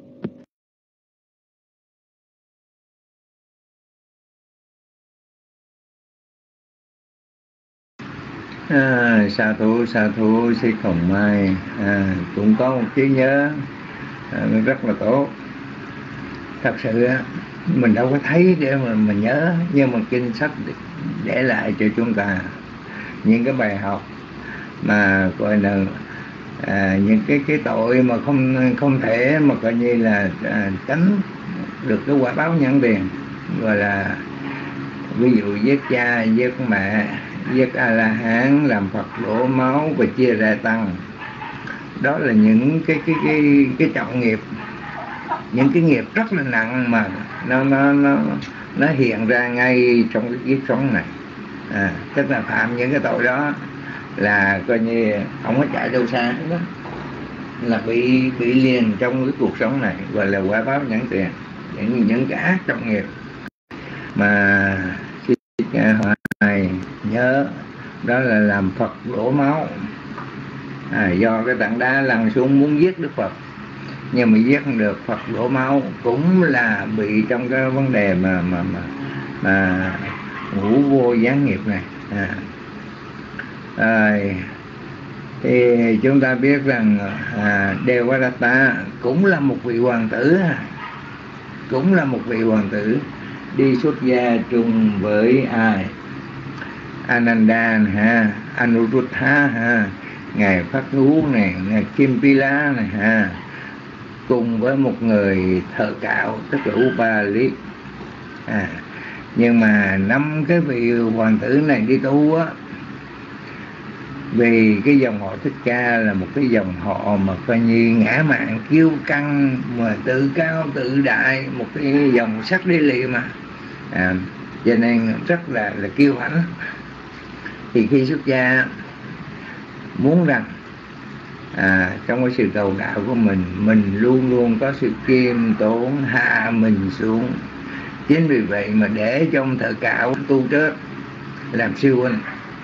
Sa thú Sĩ Hồng Mai cũng có một trí nhớ rất là tốt. Thật sự mình đâu có thấy để mà mình nhớ, nhưng mà kinh sách để lại cho chúng ta những cái bài học mà gọi là những cái tội mà không thể mà coi như là tránh được cái quả báo nhân tiền, gọi là ví dụ giết cha, giết mẹ, giết A-la-hán, làm Phật đổ máu và chia ra tăng. Đó là những cái trọng nghiệp, những cái nghiệp rất là nặng mà nó hiện ra ngay trong cái kiếp sống này. Tức là phạm những cái tội đó là coi như không có chạy đâu xa hết đó, là bị liền trong cái cuộc sống này, gọi là quả báo nhãn tiền, những cái ác trọng nghiệp mà Hoài nhớ đó là làm Phật đổ máu. Do cái tảng đá lăn xuống muốn giết Đức Phật, nhưng mà giết không được, Phật đổ máu, cũng là bị trong cái vấn đề mà ngũ vô gián nghiệp này. Thì chúng ta biết rằng Devadatta cũng là một vị hoàng tử, đi xuất gia chung với ai? Ananda Anuruddha ngài Phát Thú này, ngài Kimpila này cùng với một người thợ cạo tức là Upali. Nhưng mà 5 cái vị hoàng tử này đi tu á, vì cái dòng họ Thích Ca là một cái dòng họ mà coi như ngã mạn kiêu căng, mà tự cao tự đại, một cái dòng sắc đế lì mà, cho nên rất là kiêu hãnh. Thì khi xuất gia muốn rằng trong cái sự cầu đạo của mình luôn luôn có sự kiêm tốn, hạ mình xuống. Chính vì vậy mà để cho ông thợ cạo tu trước làm sư huynh.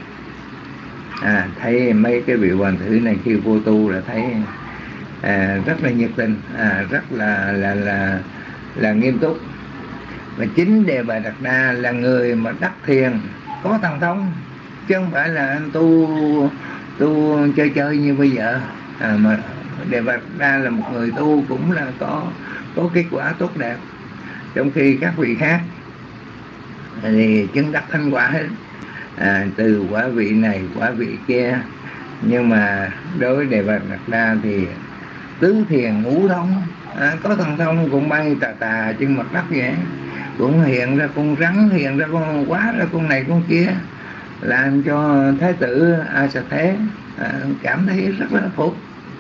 Thấy mấy cái vị hoàng tử này khi vô tu là thấy rất là nhiệt tình, rất là nghiêm túc. Và chính Devadatta là người mà đắc thiền, có thần thông, chứ không phải là anh tu chơi như bây giờ. Mà Devadatta là một người tu cũng là có kết quả tốt đẹp, trong khi các vị khác thì chứng đắc thanh quả hết, từ quả vị này quả vị kia. Nhưng mà đối với Devadatta thì tứ thiền ngũ thông, có thần thông cũng bay tà trên mặt đất vậy, cũng hiện ra con rắn, hiện ra con quá, ra con này con kia, làm cho Thái tử A Sa Thế cảm thấy rất là phục.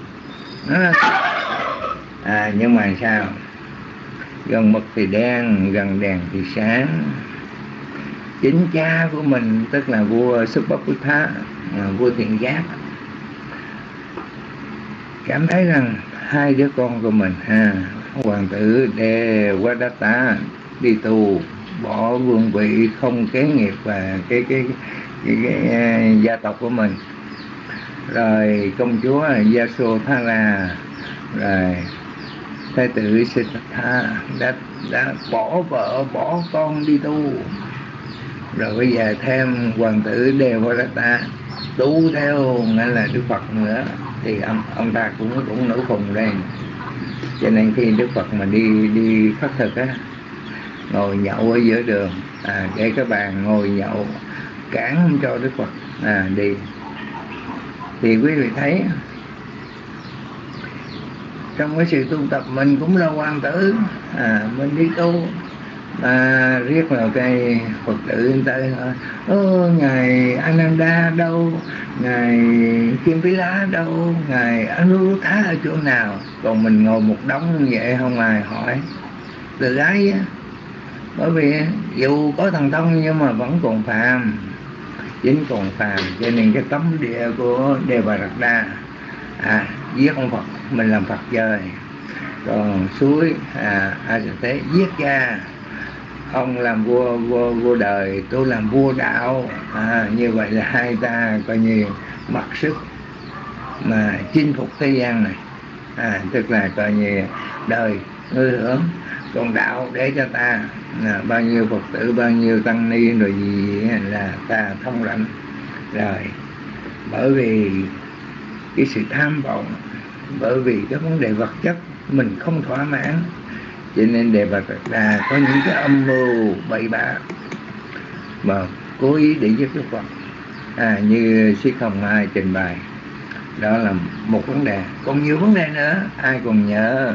Nhưng mà sao? Gần mực thì đen, gần đèn thì sáng. Chính cha của mình tức là vua Subhaputta, vua Thiện Giác, cảm thấy rằng hai đứa con của mình, hoàng tử Devadatta đi tù, bỏ vương vị, không kế nghiệp và cái gia tộc của mình, rồi công chúa Yasodhara, rồi thái tử Siddhartha đã bỏ vợ bỏ con đi tu, rồi bây giờ thêm hoàng tử Devadatta tu theo nghĩa là Đức Phật nữa, thì ông ta cũng nổi khùng đây. Cho nên khi Đức Phật mà đi khất thực á, ngồi nhậu ở giữa đường, để cái bàn ngồi nhậu cản không cho Đức Phật đi. Thì quý vị thấy trong cái sự tu tập mình cũng là hoàng tử, mình đi tu mà riết vào cái Phật tử người ta ngài Ananda đâu, ngài Kimpila đâu, ngài Anuruddha ở chỗ nào, còn mình ngồi một đống như vậy không ai hỏi, từ ái á. Bởi vì dù có thần thông nhưng mà vẫn còn phàm, chính còn phàm, cho nên cái tấm địa của Devadatta giết ông Phật, mình làm Phật chơi. Còn suối A Sa Thế giết cha, ông làm vua đời, tôi làm vua đạo. Như vậy là hai ta coi như mặc sức mà chinh phục thế gian này, tức là coi như đời ngư hưởng, còn đạo để cho ta bao nhiêu Phật tử, bao nhiêu tăng ni rồi gì là ta thông lãnh. Rồi bởi vì cái sự tham vọng, bởi vì cái vấn đề vật chất mình không thỏa mãn, cho nên Devadatta có những cái âm mưu bậy bạ mà cố ý để giết Đức Phật, như Siết Hồng Mai trình bày. Đó là một vấn đề, còn nhiều vấn đề nữa. Ai còn nhớ?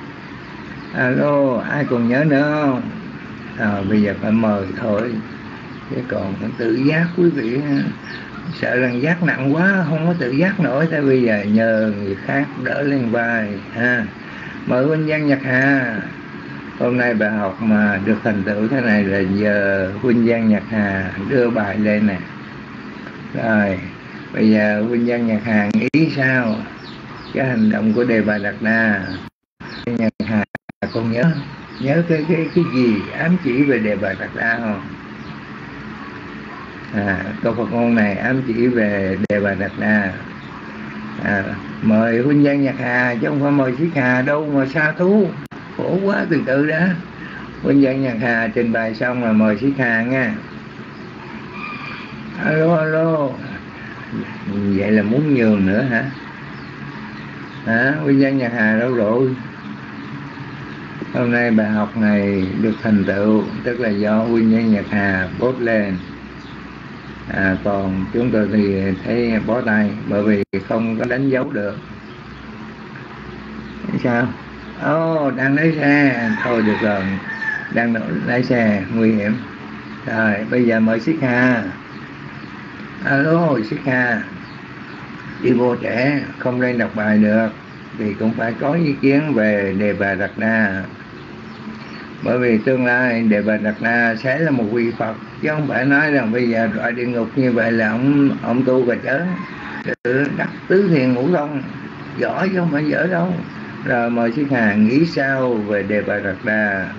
Alo, ai còn nhớ nữa không? Bây giờ phải mời thôi, chứ còn tự giác quý vị sợ rằng giác nặng quá không có tự giác nổi, tại bây giờ nhờ người khác đỡ lên vai. Mời huynh Giang Nhật Hà. Hôm nay bài học mà được thành tựu thế này là giờ huynh Giang Nhật Hà đưa bài lên nè. Rồi bây giờ huynh Giang Nhật Hà nghĩ sao cái hành động của Devadatta? Nhật Hà còn nhớ cái gì ám chỉ về Devadatta không? Câu Phật ngôn này ám chỉ về Đề Bà Đạt Đa. Mời huynh Giang Nhạc Hà chứ không phải mời Siết Hà đâu mà sa thú, khổ quá. Từ từ đã, huynh Giang Nhạc Hà trình bày xong là mời Siết Hà nha. Alo. Vậy là muốn nhường nữa hả? Huynh Giang Nhạc Hà đâu rồi? Hôm nay bài học này được thành tựu tức là do huynh Giang Nhạc Hà post lên. Còn chúng tôi thì thấy bó tay bởi vì không có đánh dấu được. Sao? Đang lái xe. Thôi được rồi, đang lái xe nguy hiểm. Rồi bây giờ mời Siết Hà. Alo Siết Hà. Đi vô trẻ không lên đọc bài được thì cũng phải có ý kiến về Đề Bà Đạt Đa. Bởi vì tương lai Đề Bà Đạt Đa sẽ là một vị Phật, chứ không phải nói rằng bây giờ đọa địa ngục như vậy là ông tu và chớ. Tự đắc tứ thiền ngũ thông, giỏi chứ không phải dở đâu. Rồi mời Siết Hà nghĩ sao về Đề Bà Đạt Đa.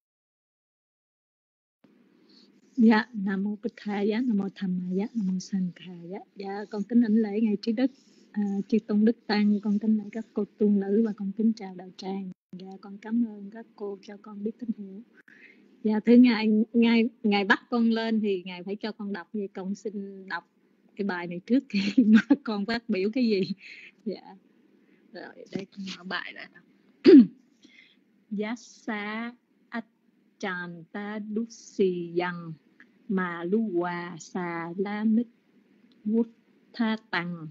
Dạ, Nam Mô Bích Tha Giá, Nam Mô Tham Ma Giá, Nam Mô Sanh Kha Giá. Dạ, con kính ảnh lễ ngài Trí Đức, Chư Tôn Đức Tăng, con kính lễ các cô tu nữ và con kính chào đạo tràng. Dạ, con cảm ơn các cô cho con biết tín hiệu. Dạ, thưa ngài bắt con lên thì ngài phải cho con đọc, thì con xin đọc cái bài này trước khi mà con phát biểu cái gì. Dạ, rồi đây con mở bài ra. Giá xá Chan ta đúc xì yang mà lu hòa xà la mít vút tha tăng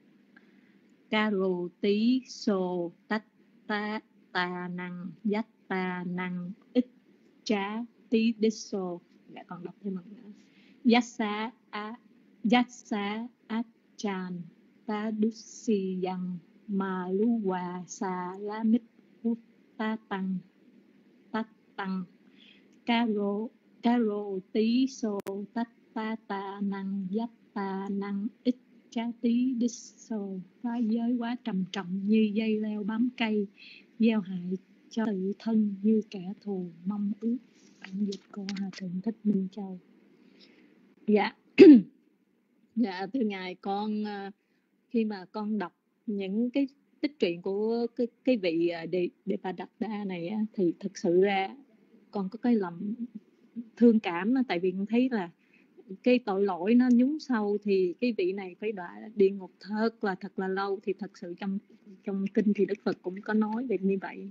caro tí sô tách ta ta năng dắt ta năng ít trá tí đích sô. Dạ con đọc thêm một nữa. Dát xá át chan ta đúc xì yang mà lu hòa xà la mít vút ta tăng caro tí sô tách ta năng dắt ta năng ít trá tí đích sô. Phá giới quá trầm trọng như dây leo bám cây, gieo hại cho tự thân như kẻ thù mong ước. Bản dịch của Hòa Thượng Thích Minh Châu. Dạ. Dạ thưa ngài, con khi mà con đọc những cái tích truyện của cái vị Đề Bà Đạt Đa này thì thực sự ra con có cái lòng thương cảm, tại vì con thấy là cái tội lỗi nó nhúng sâu, thì cái vị này phải đọa địa ngục thật là lâu. Thì thật sự trong kinh thì Đức Phật cũng có nói về như vậy.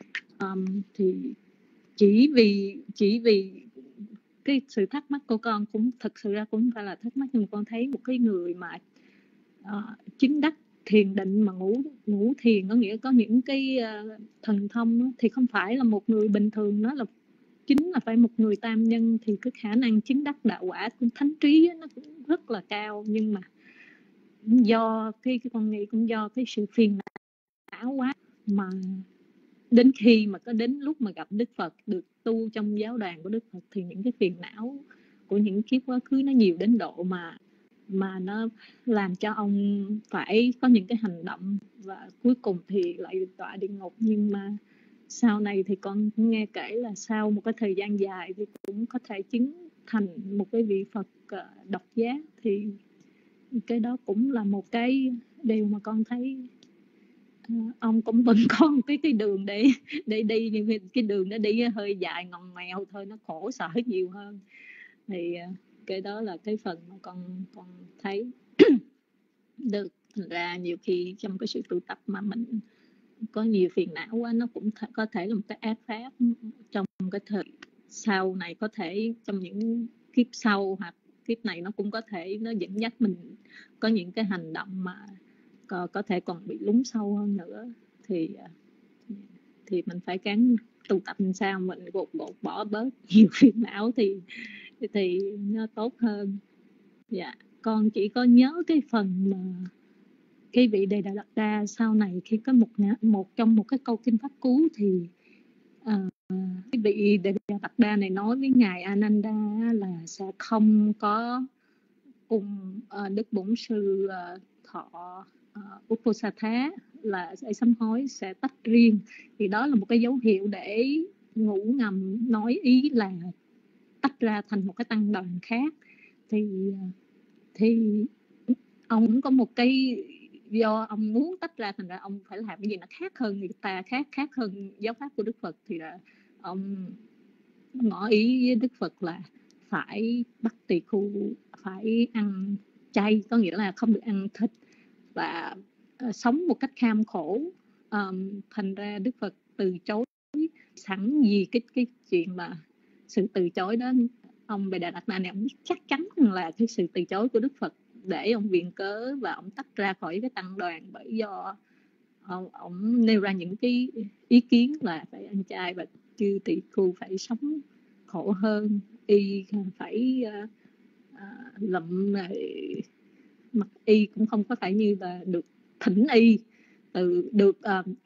Thì chỉ vì cái sự thắc mắc của con cũng thật sự ra cũng không phải là thắc mắc, nhưng mà con thấy một cái người mà chứng đắc thiền định mà ngũ thiền, có nghĩa có những cái thần thông thì không phải là một người bình thường, nó là chính là phải một người tam nhân, thì cái khả năng chứng đắc đạo quả của thánh trí nó cũng rất là cao. Nhưng mà do cái con nghĩ cũng do cái sự phiền não quá, mà đến khi mà có đến lúc mà gặp Đức Phật, được tu trong giáo đoàn của Đức Phật, thì những cái phiền não của những kiếp quá khứ nó nhiều đến độ mà nó làm cho ông phải có những cái hành động, và cuối cùng thì lại đọa địa ngục. Nhưng mà sau này thì con nghe kể là sau một cái thời gian dài thì cũng có thể chứng thành một cái vị Phật độc giác. Thì cái đó cũng là một cái điều mà con thấy ông cũng vẫn có một cái đường để đi, nhưng cái đường đó đi hơi dài ngoằn ngoèo thôi, nó khổ sở nhiều hơn. Thì cái đó là cái phần mà con thấy được ra nhiều khi trong cái sự tu tập mà mình có nhiều phiền não quá, nó cũng có thể là một cái ác pháp trong cái thời sau này, có thể trong những kiếp sau hoặc kiếp này nó cũng có thể nó dẫn dắt mình có những cái hành động mà có thể còn bị lún sâu hơn nữa. Thì mình phải gắng tu tập làm sao mình gột bỏ bớt nhiều phiền não thì nó tốt hơn. Dạ, con chỉ có nhớ cái phần mà cái vị Đề Bà Đạt Đa sau này khi có trong một cái câu kinh pháp cú thì cái vị Đề Bà Đạt Đa này nói với ngài Ananda là sẽ không có cùng Đức Bổn Sư Thọ Uposatha là sẽ sám hối, sẽ tách riêng. Thì đó là một cái dấu hiệu để ngủ ngầm nói ý là tách ra thành một cái tăng đoàn khác. thì ông cũng có một cái do ông muốn tách ra, thành ra ông phải làm cái gì nó khác hơn người ta, khác hơn giáo pháp của Đức Phật, thì là ông ngỏ ý với Đức Phật là phải bắt tỳ khưu phải ăn chay, có nghĩa là không được ăn thịt và sống một cách kham khổ. Thành ra Đức Phật từ chối sẵn vì cái chuyện mà sự từ chối đó, ông Bệ Đà Đạt Na này ông chắc chắn là cái sự từ chối của Đức Phật để ông viện cớ và ông tách ra khỏi cái tăng đoàn, bởi do ông nêu ra những cái ý kiến là phải ăn chay và chư tỳ khưu phải sống khổ hơn, y phải lậm mặc y cũng không có phải như là được thỉnh y được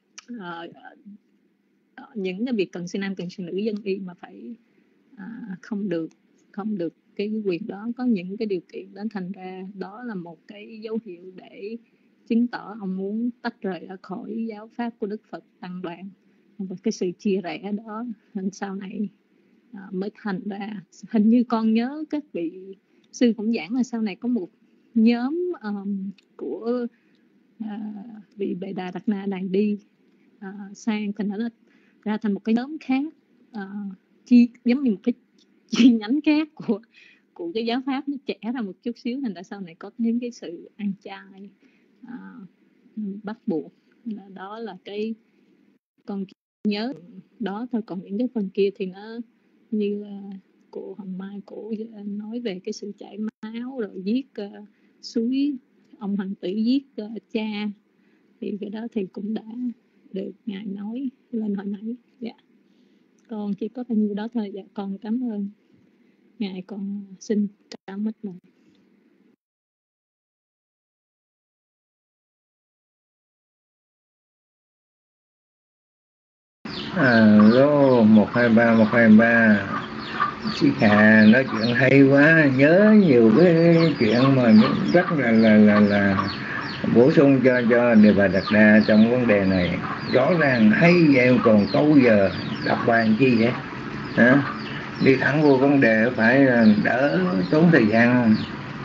những cái việc cần sinh nam cần sinh nữ dân y, mà phải không được cái quyền đó, có những cái điều kiện đó. Thành ra đó là một cái dấu hiệu để chứng tỏ ông muốn tách rời ra khỏi giáo pháp của Đức Phật tăng đoàn, và cái sự chia rẽ đó nên sau này mới thành ra, hình như con nhớ các vị sư cũng giảng là sau này có một nhóm của vị Bệ Đà Đạt Na này đi sang, thành nó ra thành một cái nhóm khác, giống như một cái chi nhánh khác của cái giáo pháp, nó trẻ ra một chút xíu, thành ra sau này có những cái sự ăn chay bắt buộc. Đó là cái con nhớ đó thôi, còn những cái phần kia thì nó như cô Hồng Mai cô nói về cái sự chảy máu rồi giết suối, ông hoàng tử giết cha, thì cái đó thì cũng đã được ngài nói lên hồi nãy. Dạ, con chỉ có bao nhiêu đó thôi. Dạ, con cảm ơn ngài, con xin cảm ơn lời. Alo 123 chị Hà nói chuyện hay quá, nhớ nhiều cái chuyện mà rất là bổ sung cho Đề Bà Đạt Đa trong vấn đề này. Rõ ràng hay vậy còn câu giờ đọc bài chi vậy hả? Đi thẳng vô vấn đề phải đỡ tốn thời gian.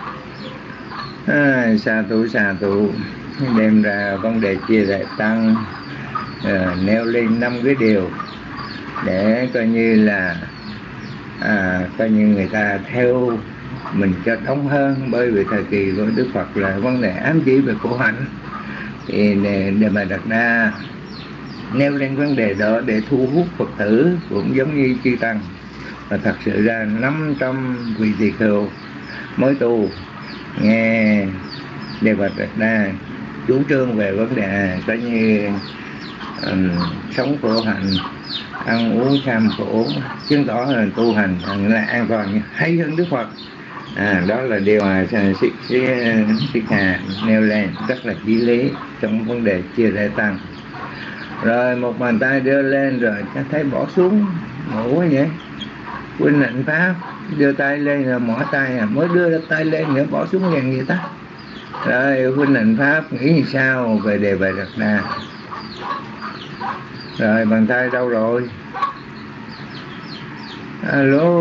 Xà tụ đem ra vấn đề chia rẽ tăng, nêu lên 5 cái điều để coi như là coi như người ta theo mình cho đúng hơn. Bởi vì thời kỳ của Đức Phật là vấn đề ám chỉ về khổ hạnh, thì Đề Bà Đạt Đa nêu lên vấn đề đó để thu hút Phật tử cũng giống như chư tăng. Và thật sự ra 500 vị tỳ khưu mới tu nghe Đề Bà Đạt Đa chủ trương về vấn đề coi như sống khổ hạnh, ăn uống kham khổ, chứng tỏ là tu hành là an toàn hay hơn Đức Phật. Đó là điều mà Sĩ Hà nêu lên rất là chí lý trong vấn đề chia rẽ tăng. Rồi một bàn tay đưa lên rồi thấy bỏ xuống, ngủ quá vậy. Huynh Hạnh Pháp đưa tay lên rồi mỏi tay, mới đưa tay lên nữa bỏ xuống liền vậy ta. Rồi Huynh Hạnh Pháp nghĩ sao về Đề Bà Đạt Đa? Rồi bàn tay đâu rồi? Alo.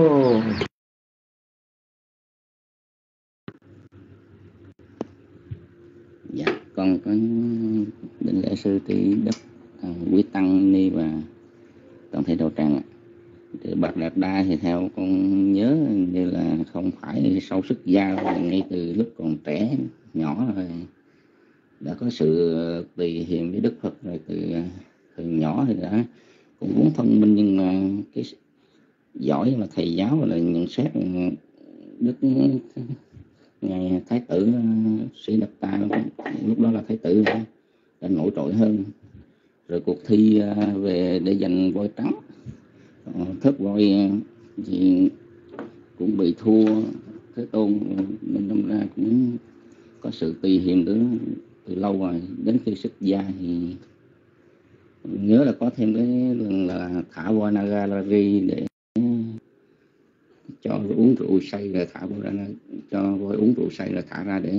Dạ, con có định lễ sư tỷ đức quý tăng ni và toàn thể đạo tràng ạ. Bà Đạt Đa thì theo con nhớ như là không phải sau xuất gia, ngay từ lúc còn trẻ nhỏ rồi đã có sự tùy hiềm với Đức Phật rồi, từ nhỏ thì đã cũng muốn thông minh, nhưng mà cái giỏi mà thầy giáo là nhận xét Đức ngài Thái tử Sĩ Đập Ta, lúc đó là Thái tử đã nổi trội hơn. Rồi cuộc thi về để giành voi trắng, thớt voi thì cũng bị thua Thế Tôn, nên đâm ra cũng có sự tùy hiềm từ lâu rồi. Đến khi xuất gia thì nhớ là có thêm cái là thả voi Nagarari để cho uống rượu say, rồi thả voi ra, cho voi uống rượu say rồi thả ra để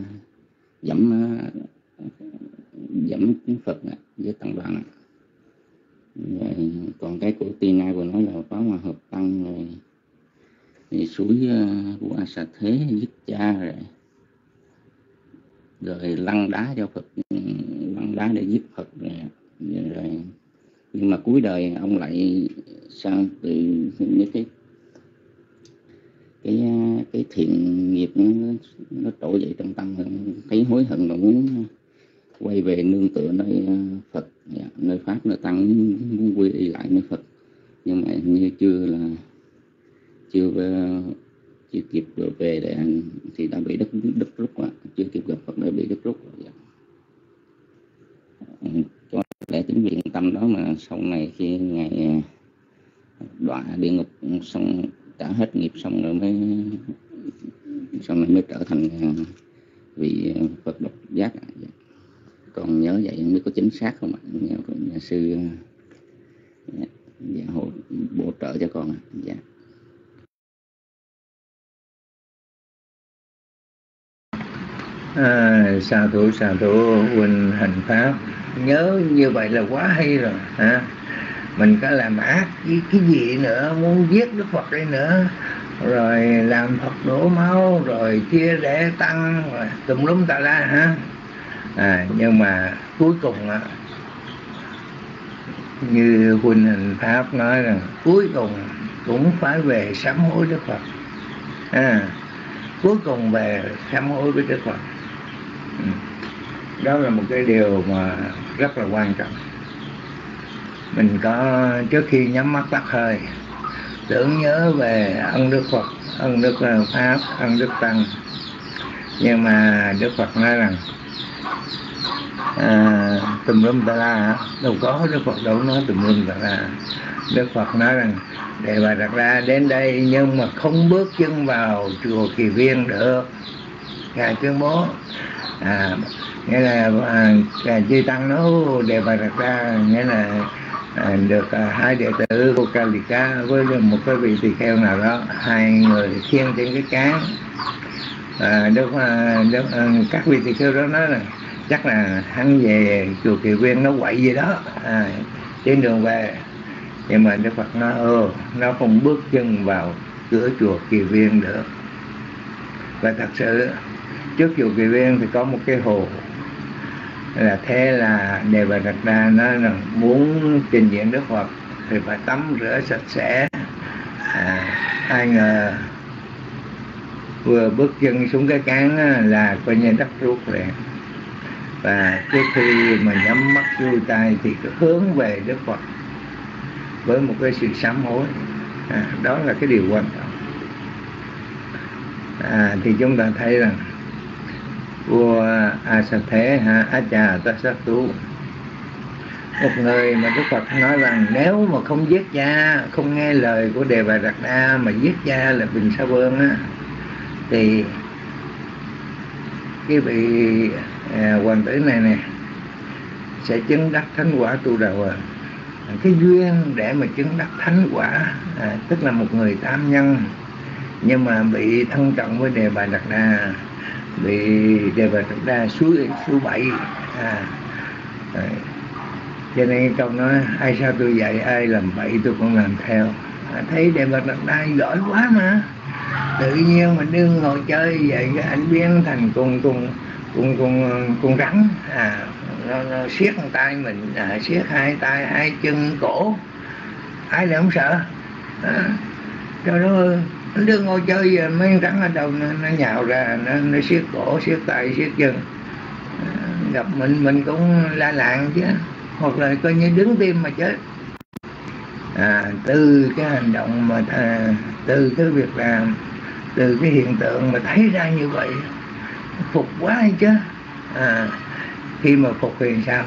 dẫm Phật với tăng đoàn. Còn cái của Tina vừa nói là có mà hợp tăng rồi thì suối Qua Sa Thế giết cha rồi lăn đá cho Phật, lăn đá để giết Phật rồi. Nhưng mà cuối đời ông lại sang từ những cái thiện nghiệp nó trỗi dậy trong tâm, thấy hối hận và muốn quay về nương tựa nơi Phật, nơi Pháp, nơi Tăng, muốn quy y lại nơi Phật. Nhưng mà như chưa kịp được về để thì đã bị đứt rút, chưa kịp gặp Phật đã bị đứt rút rồi. Có lẽ chính vì tâm đó mà sau này khi Ngài đọa địa ngục xong, trả hết nghiệp xong rồi sau này mới trở thành vị Phật độc giác. Còn nhớ vậy không biết có chính xác không ạ? Nhờ nhà sư bổ trợ cho con. Dạ. Sa thủ huynh hành pháp, nhớ như vậy là quá hay rồi hả? Mình có làm ác cái gì nữa, muốn giết Đức Phật ấy nữa, rồi làm Phật đổ máu, rồi chia rẽ tăng, rồi tùm lum tà la hả? Nhưng mà cuối cùng như huynh hành pháp nói rằng cuối cùng cũng phải về sám hối Đức Phật. Cuối cùng về sám hối với Đức Phật. Đó là một cái điều mà rất là quan trọng. Mình có trước khi nhắm mắt tắt hơi tưởng nhớ về ân Đức Phật, ân Đức Pháp, ân Đức Tăng. Nhưng mà Đức Phật nói rằng tùm lum tà la, đâu có, Đức Phật đâu nói tùm lum tà la. Đức Phật nói rằng Đề Bà Đạt Đa đến đây nhưng mà không bước chân vào chùa Kỳ Viên được. Ngài tuyên bố nghĩa là Chư Tăng nói Đề Bà Đạt Đa nghĩa là được hai đệ tử của Kalika với một cái vị tỳ kheo nào đó, hai người khiêng trên cái cán. Các vị tỳ kheo đó nói là chắc là hắn về chùa Kỳ Viên nó quậy gì đó trên đường về. Nhưng mà Đức Phật nói nó không bước chân vào cửa chùa Kỳ Viên được. Và thật sự trước chùa Kỳ Viên thì có một cái hồ, là thế là Đề Bà Đạt Đa nói rằng muốn trình diện Đức Phật thì phải tắm rửa sạch sẽ. Ai ngờ vừa bước chân xuống cái cán là coi như đất rút liền. Và trước khi mà nhắm mắt xuôi tay thì hướng về Đức Phật với một cái sự sám hối. Đó là cái điều quan trọng. Thì chúng ta thấy rằng vua A Sa Thế Ajatasattu, một người mà Đức Phật nói rằng nếu mà không giết cha, không nghe lời của Đề Bà Đạt Đa mà giết cha là Bình Sa Vương thì cái vị hoàng tử này sẽ chứng đắc thánh quả tu đạo. Cái duyên để mà chứng đắc thánh quả tức là một người tam nhân nhưng mà bị thân trọng với Đề Bà Đạt Đa, bị Đề Bà Đạt Đa suối bậy. Cho nên câu nói ai sao tôi dạy ai làm bậy tôi cũng làm theo. Thấy Đề Bà Đạt Đa giỏi quá mà, tự nhiên mà đương ngồi chơi vậy cái ảnh biến thành con rắn. Nó siết tay mình, siết hai tay hai chân cổ, ai lại không sợ. Cho nó đương ngồi chơi giờ mấy rắn ở đâu nó nhào ra, nó siết cổ, siết tay, siết chân. Gặp mình cũng la làng chứ, hoặc là coi như đứng tim mà chết. Từ cái hành động mà từ cái việc làm, từ cái hiện tượng mà thấy ra như vậy phục quá hay chứ. Khi mà phục thì sao?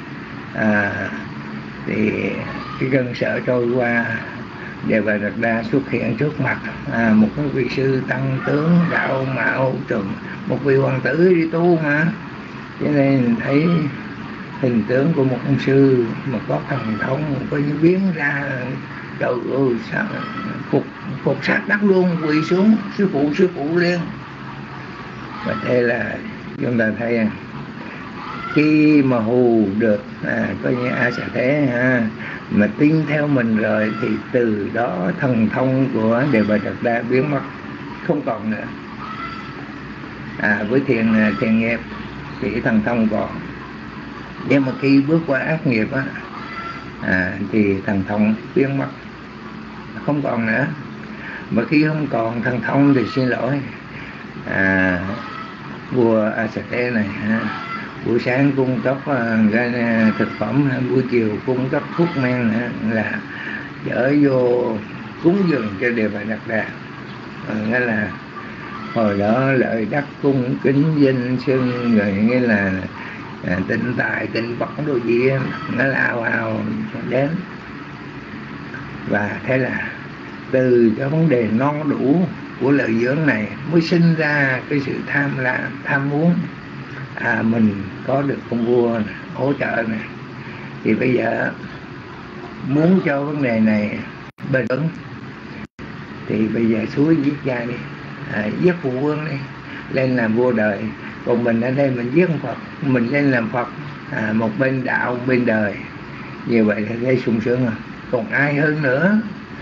Thì cái cơn sợ trôi qua, Đề Bà Đạt Đa xuất hiện trước mặt một cái vị sư tăng tướng đạo mạo trùm, một vị hoàng tử đi tu mà, cho nên thấy hình tướng của một ông sư mà có thần thông coi như biến ra. Trời ơi, sao phục sát đất luôn, quỳ xuống sư phụ liền. Và thế là chúng ta thấy khi mà hù được coi như A Sa Thế mà tin theo mình rồi thì từ đó thần thông của Đề Bà Đạt Đa biến mất, không còn nữa. Với thiện nghiệp thì thần thông còn, nhưng mà khi bước qua ác nghiệp thì thần thông biến mất, không còn nữa. Mà khi không còn thần thông thì xin lỗi, vua A-sa-té này buổi sáng cung cấp thực phẩm, buổi chiều cung cấp thuốc men là chở vô cúng dường cho Đề Bà Đạt Đa. Nghĩa là hồi đó lợi đắc cung kính danh xưng, rồi nghĩa là tịnh tài tịnh bẩn đồ gì nó là ào đến. Và thế là từ cái vấn đề non đủ của lợi dưỡng này mới sinh ra cái sự tham muốn. Mình có được con vua này, hỗ trợ này, thì bây giờ muốn cho vấn đề này bền vững thì bây giờ suối giết cha đi, giết phụ vương đi, lên làm vua đời. Còn mình ở đây mình giết Phật, mình lên làm Phật, một bên đạo một bên đời. Như vậy thì thấy sung sướng rồi. Còn ai hơn nữa,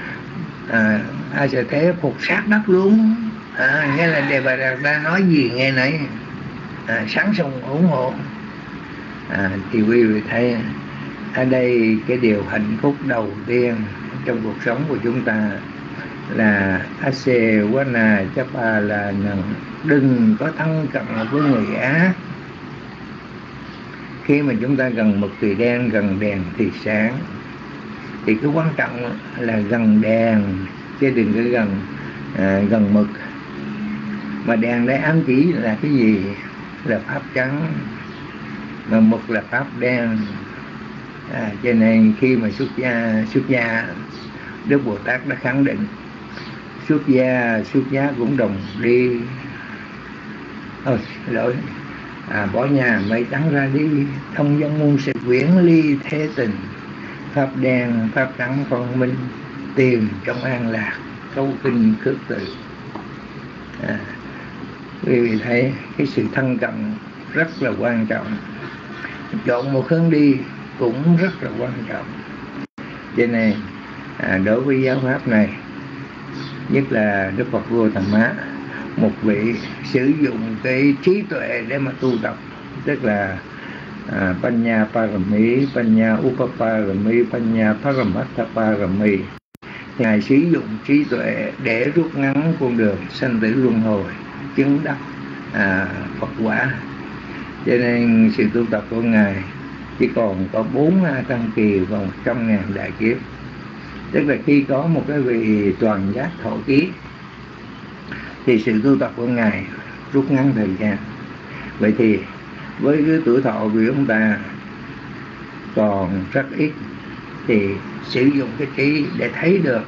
ai sẽ thế phục sát đất luôn. Nghe là Đề Bà Đạt Đa nói gì nghe nấy, sáng sung ủng hộ. Thì quý vị thấy ở đây cái điều hạnh phúc đầu tiên trong cuộc sống của chúng ta là Ase Wana Chapa là đừng có thân cận với người ác. Khi mà chúng ta gần mực thì đen, gần đèn thì sáng. Thì cái quan trọng là gần đèn chứ đừng có gần mực. Mà đèn đấy ám chỉ là cái gì? Là pháp trắng, mà mực là pháp đen. Cho nên khi mà xuất gia Đức Bồ Tát đã khẳng định xuất gia cũng đồng đi. Bỏ nhà mây trắng ra đi, thông dân muôn sự quyển ly thế tình. Pháp đen pháp trắng phân minh, tìm trong an lạc, câu kinh khước từ. Quý vị thấy cái sự thân cận rất là quan trọng. Chọn một hướng đi cũng rất là quan trọng. Cho nên đối với giáo pháp này, nhất là Đức Phật Vua Thầm Má, một vị sử dụng cái trí tuệ để mà tu tập, tức là Panya Parami, Panya Upaparami, Panya Paramatthaparami. Ngài sử dụng trí tuệ để rút ngắn con đường sanh tử luân hồi, chứng đắc Phật quả. Cho nên sự tu tập của Ngài chỉ còn có 4 tăng kỳ và 100.000 đại kiếp. Tức là khi có một cái vị toàn giác thọ ký thì sự tu tập của Ngài rút ngắn thời gian. Vậy thì với cái tuổi thọ của chúng ta còn rất ít, thì sử dụng cái trí để thấy được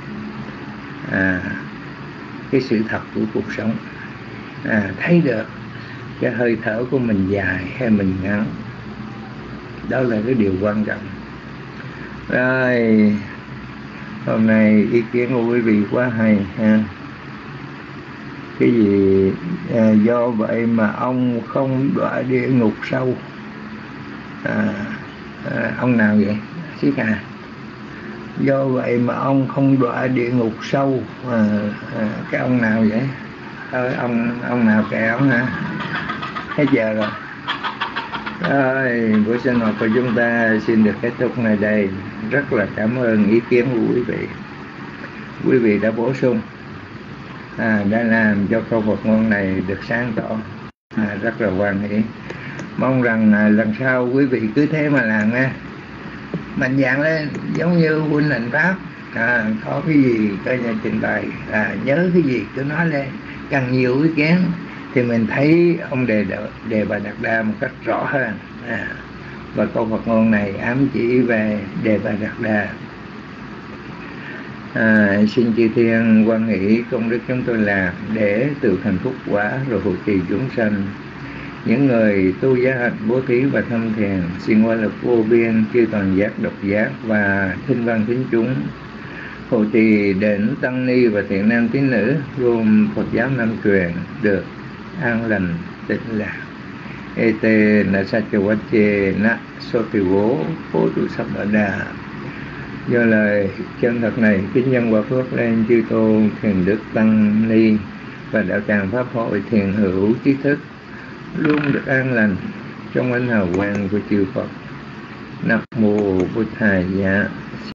cái sự thật của cuộc sống, thấy được cái hơi thở của mình dài hay mình ngắn. Đó là cái điều quan trọng. Rồi, hôm nay ý kiến của quý vị quá hay ha. Cái gì do vậy mà ông không đọa địa ngục sâu. Ông nào vậy? Xích à? Do vậy mà ông không đọa địa ngục sâu. Cái ông nào vậy? Ông nào kệ ông hả? Hết giờ rồi. Rồi, buổi sinh hoạt của chúng ta xin được kết thúc nơi đây. Rất là cảm ơn ý kiến của quý vị. Quý vị đã bổ sung, đã làm cho câu Phật ngôn này được sáng tỏ. Rất là hoan hỷ. Mong rằng lần sau quý vị cứ thế mà làm nha. Mạnh dạn lên, giống như huynh hành pháp. Có cái gì coi nhà trình bày, nhớ cái gì cứ nói lên. Càng nhiều ý kiến thì mình thấy ông Đề Bà Đạt Đa một cách rõ hơn. Và câu Phật ngôn này ám chỉ về Đề Bà Đạt Đa. Xin chư thiên hoan hỷ công đức chúng tôi làm để từ thành phúc quả rồi hộ trì chúng sanh. Những người tu giá hạnh bố thí và thâm thiền xin qua lực vô biên chư toàn giác độc giác và thinh văn thính chúng, hộ trì đến tăng ni và thiện nam tín nữ gồm Phật giáo Nam truyền được an lành tịnh lạc. Ete na sachawache na sotivo potu sabada Do lời chân thật này, kính nhân quả phước lên chư tôn thiền đức tăng ni và đạo tràng pháp hội thiền hữu trí thức luôn được an lành trong ánh hào quang của chư Phật. Nam mô Bụt Thầy.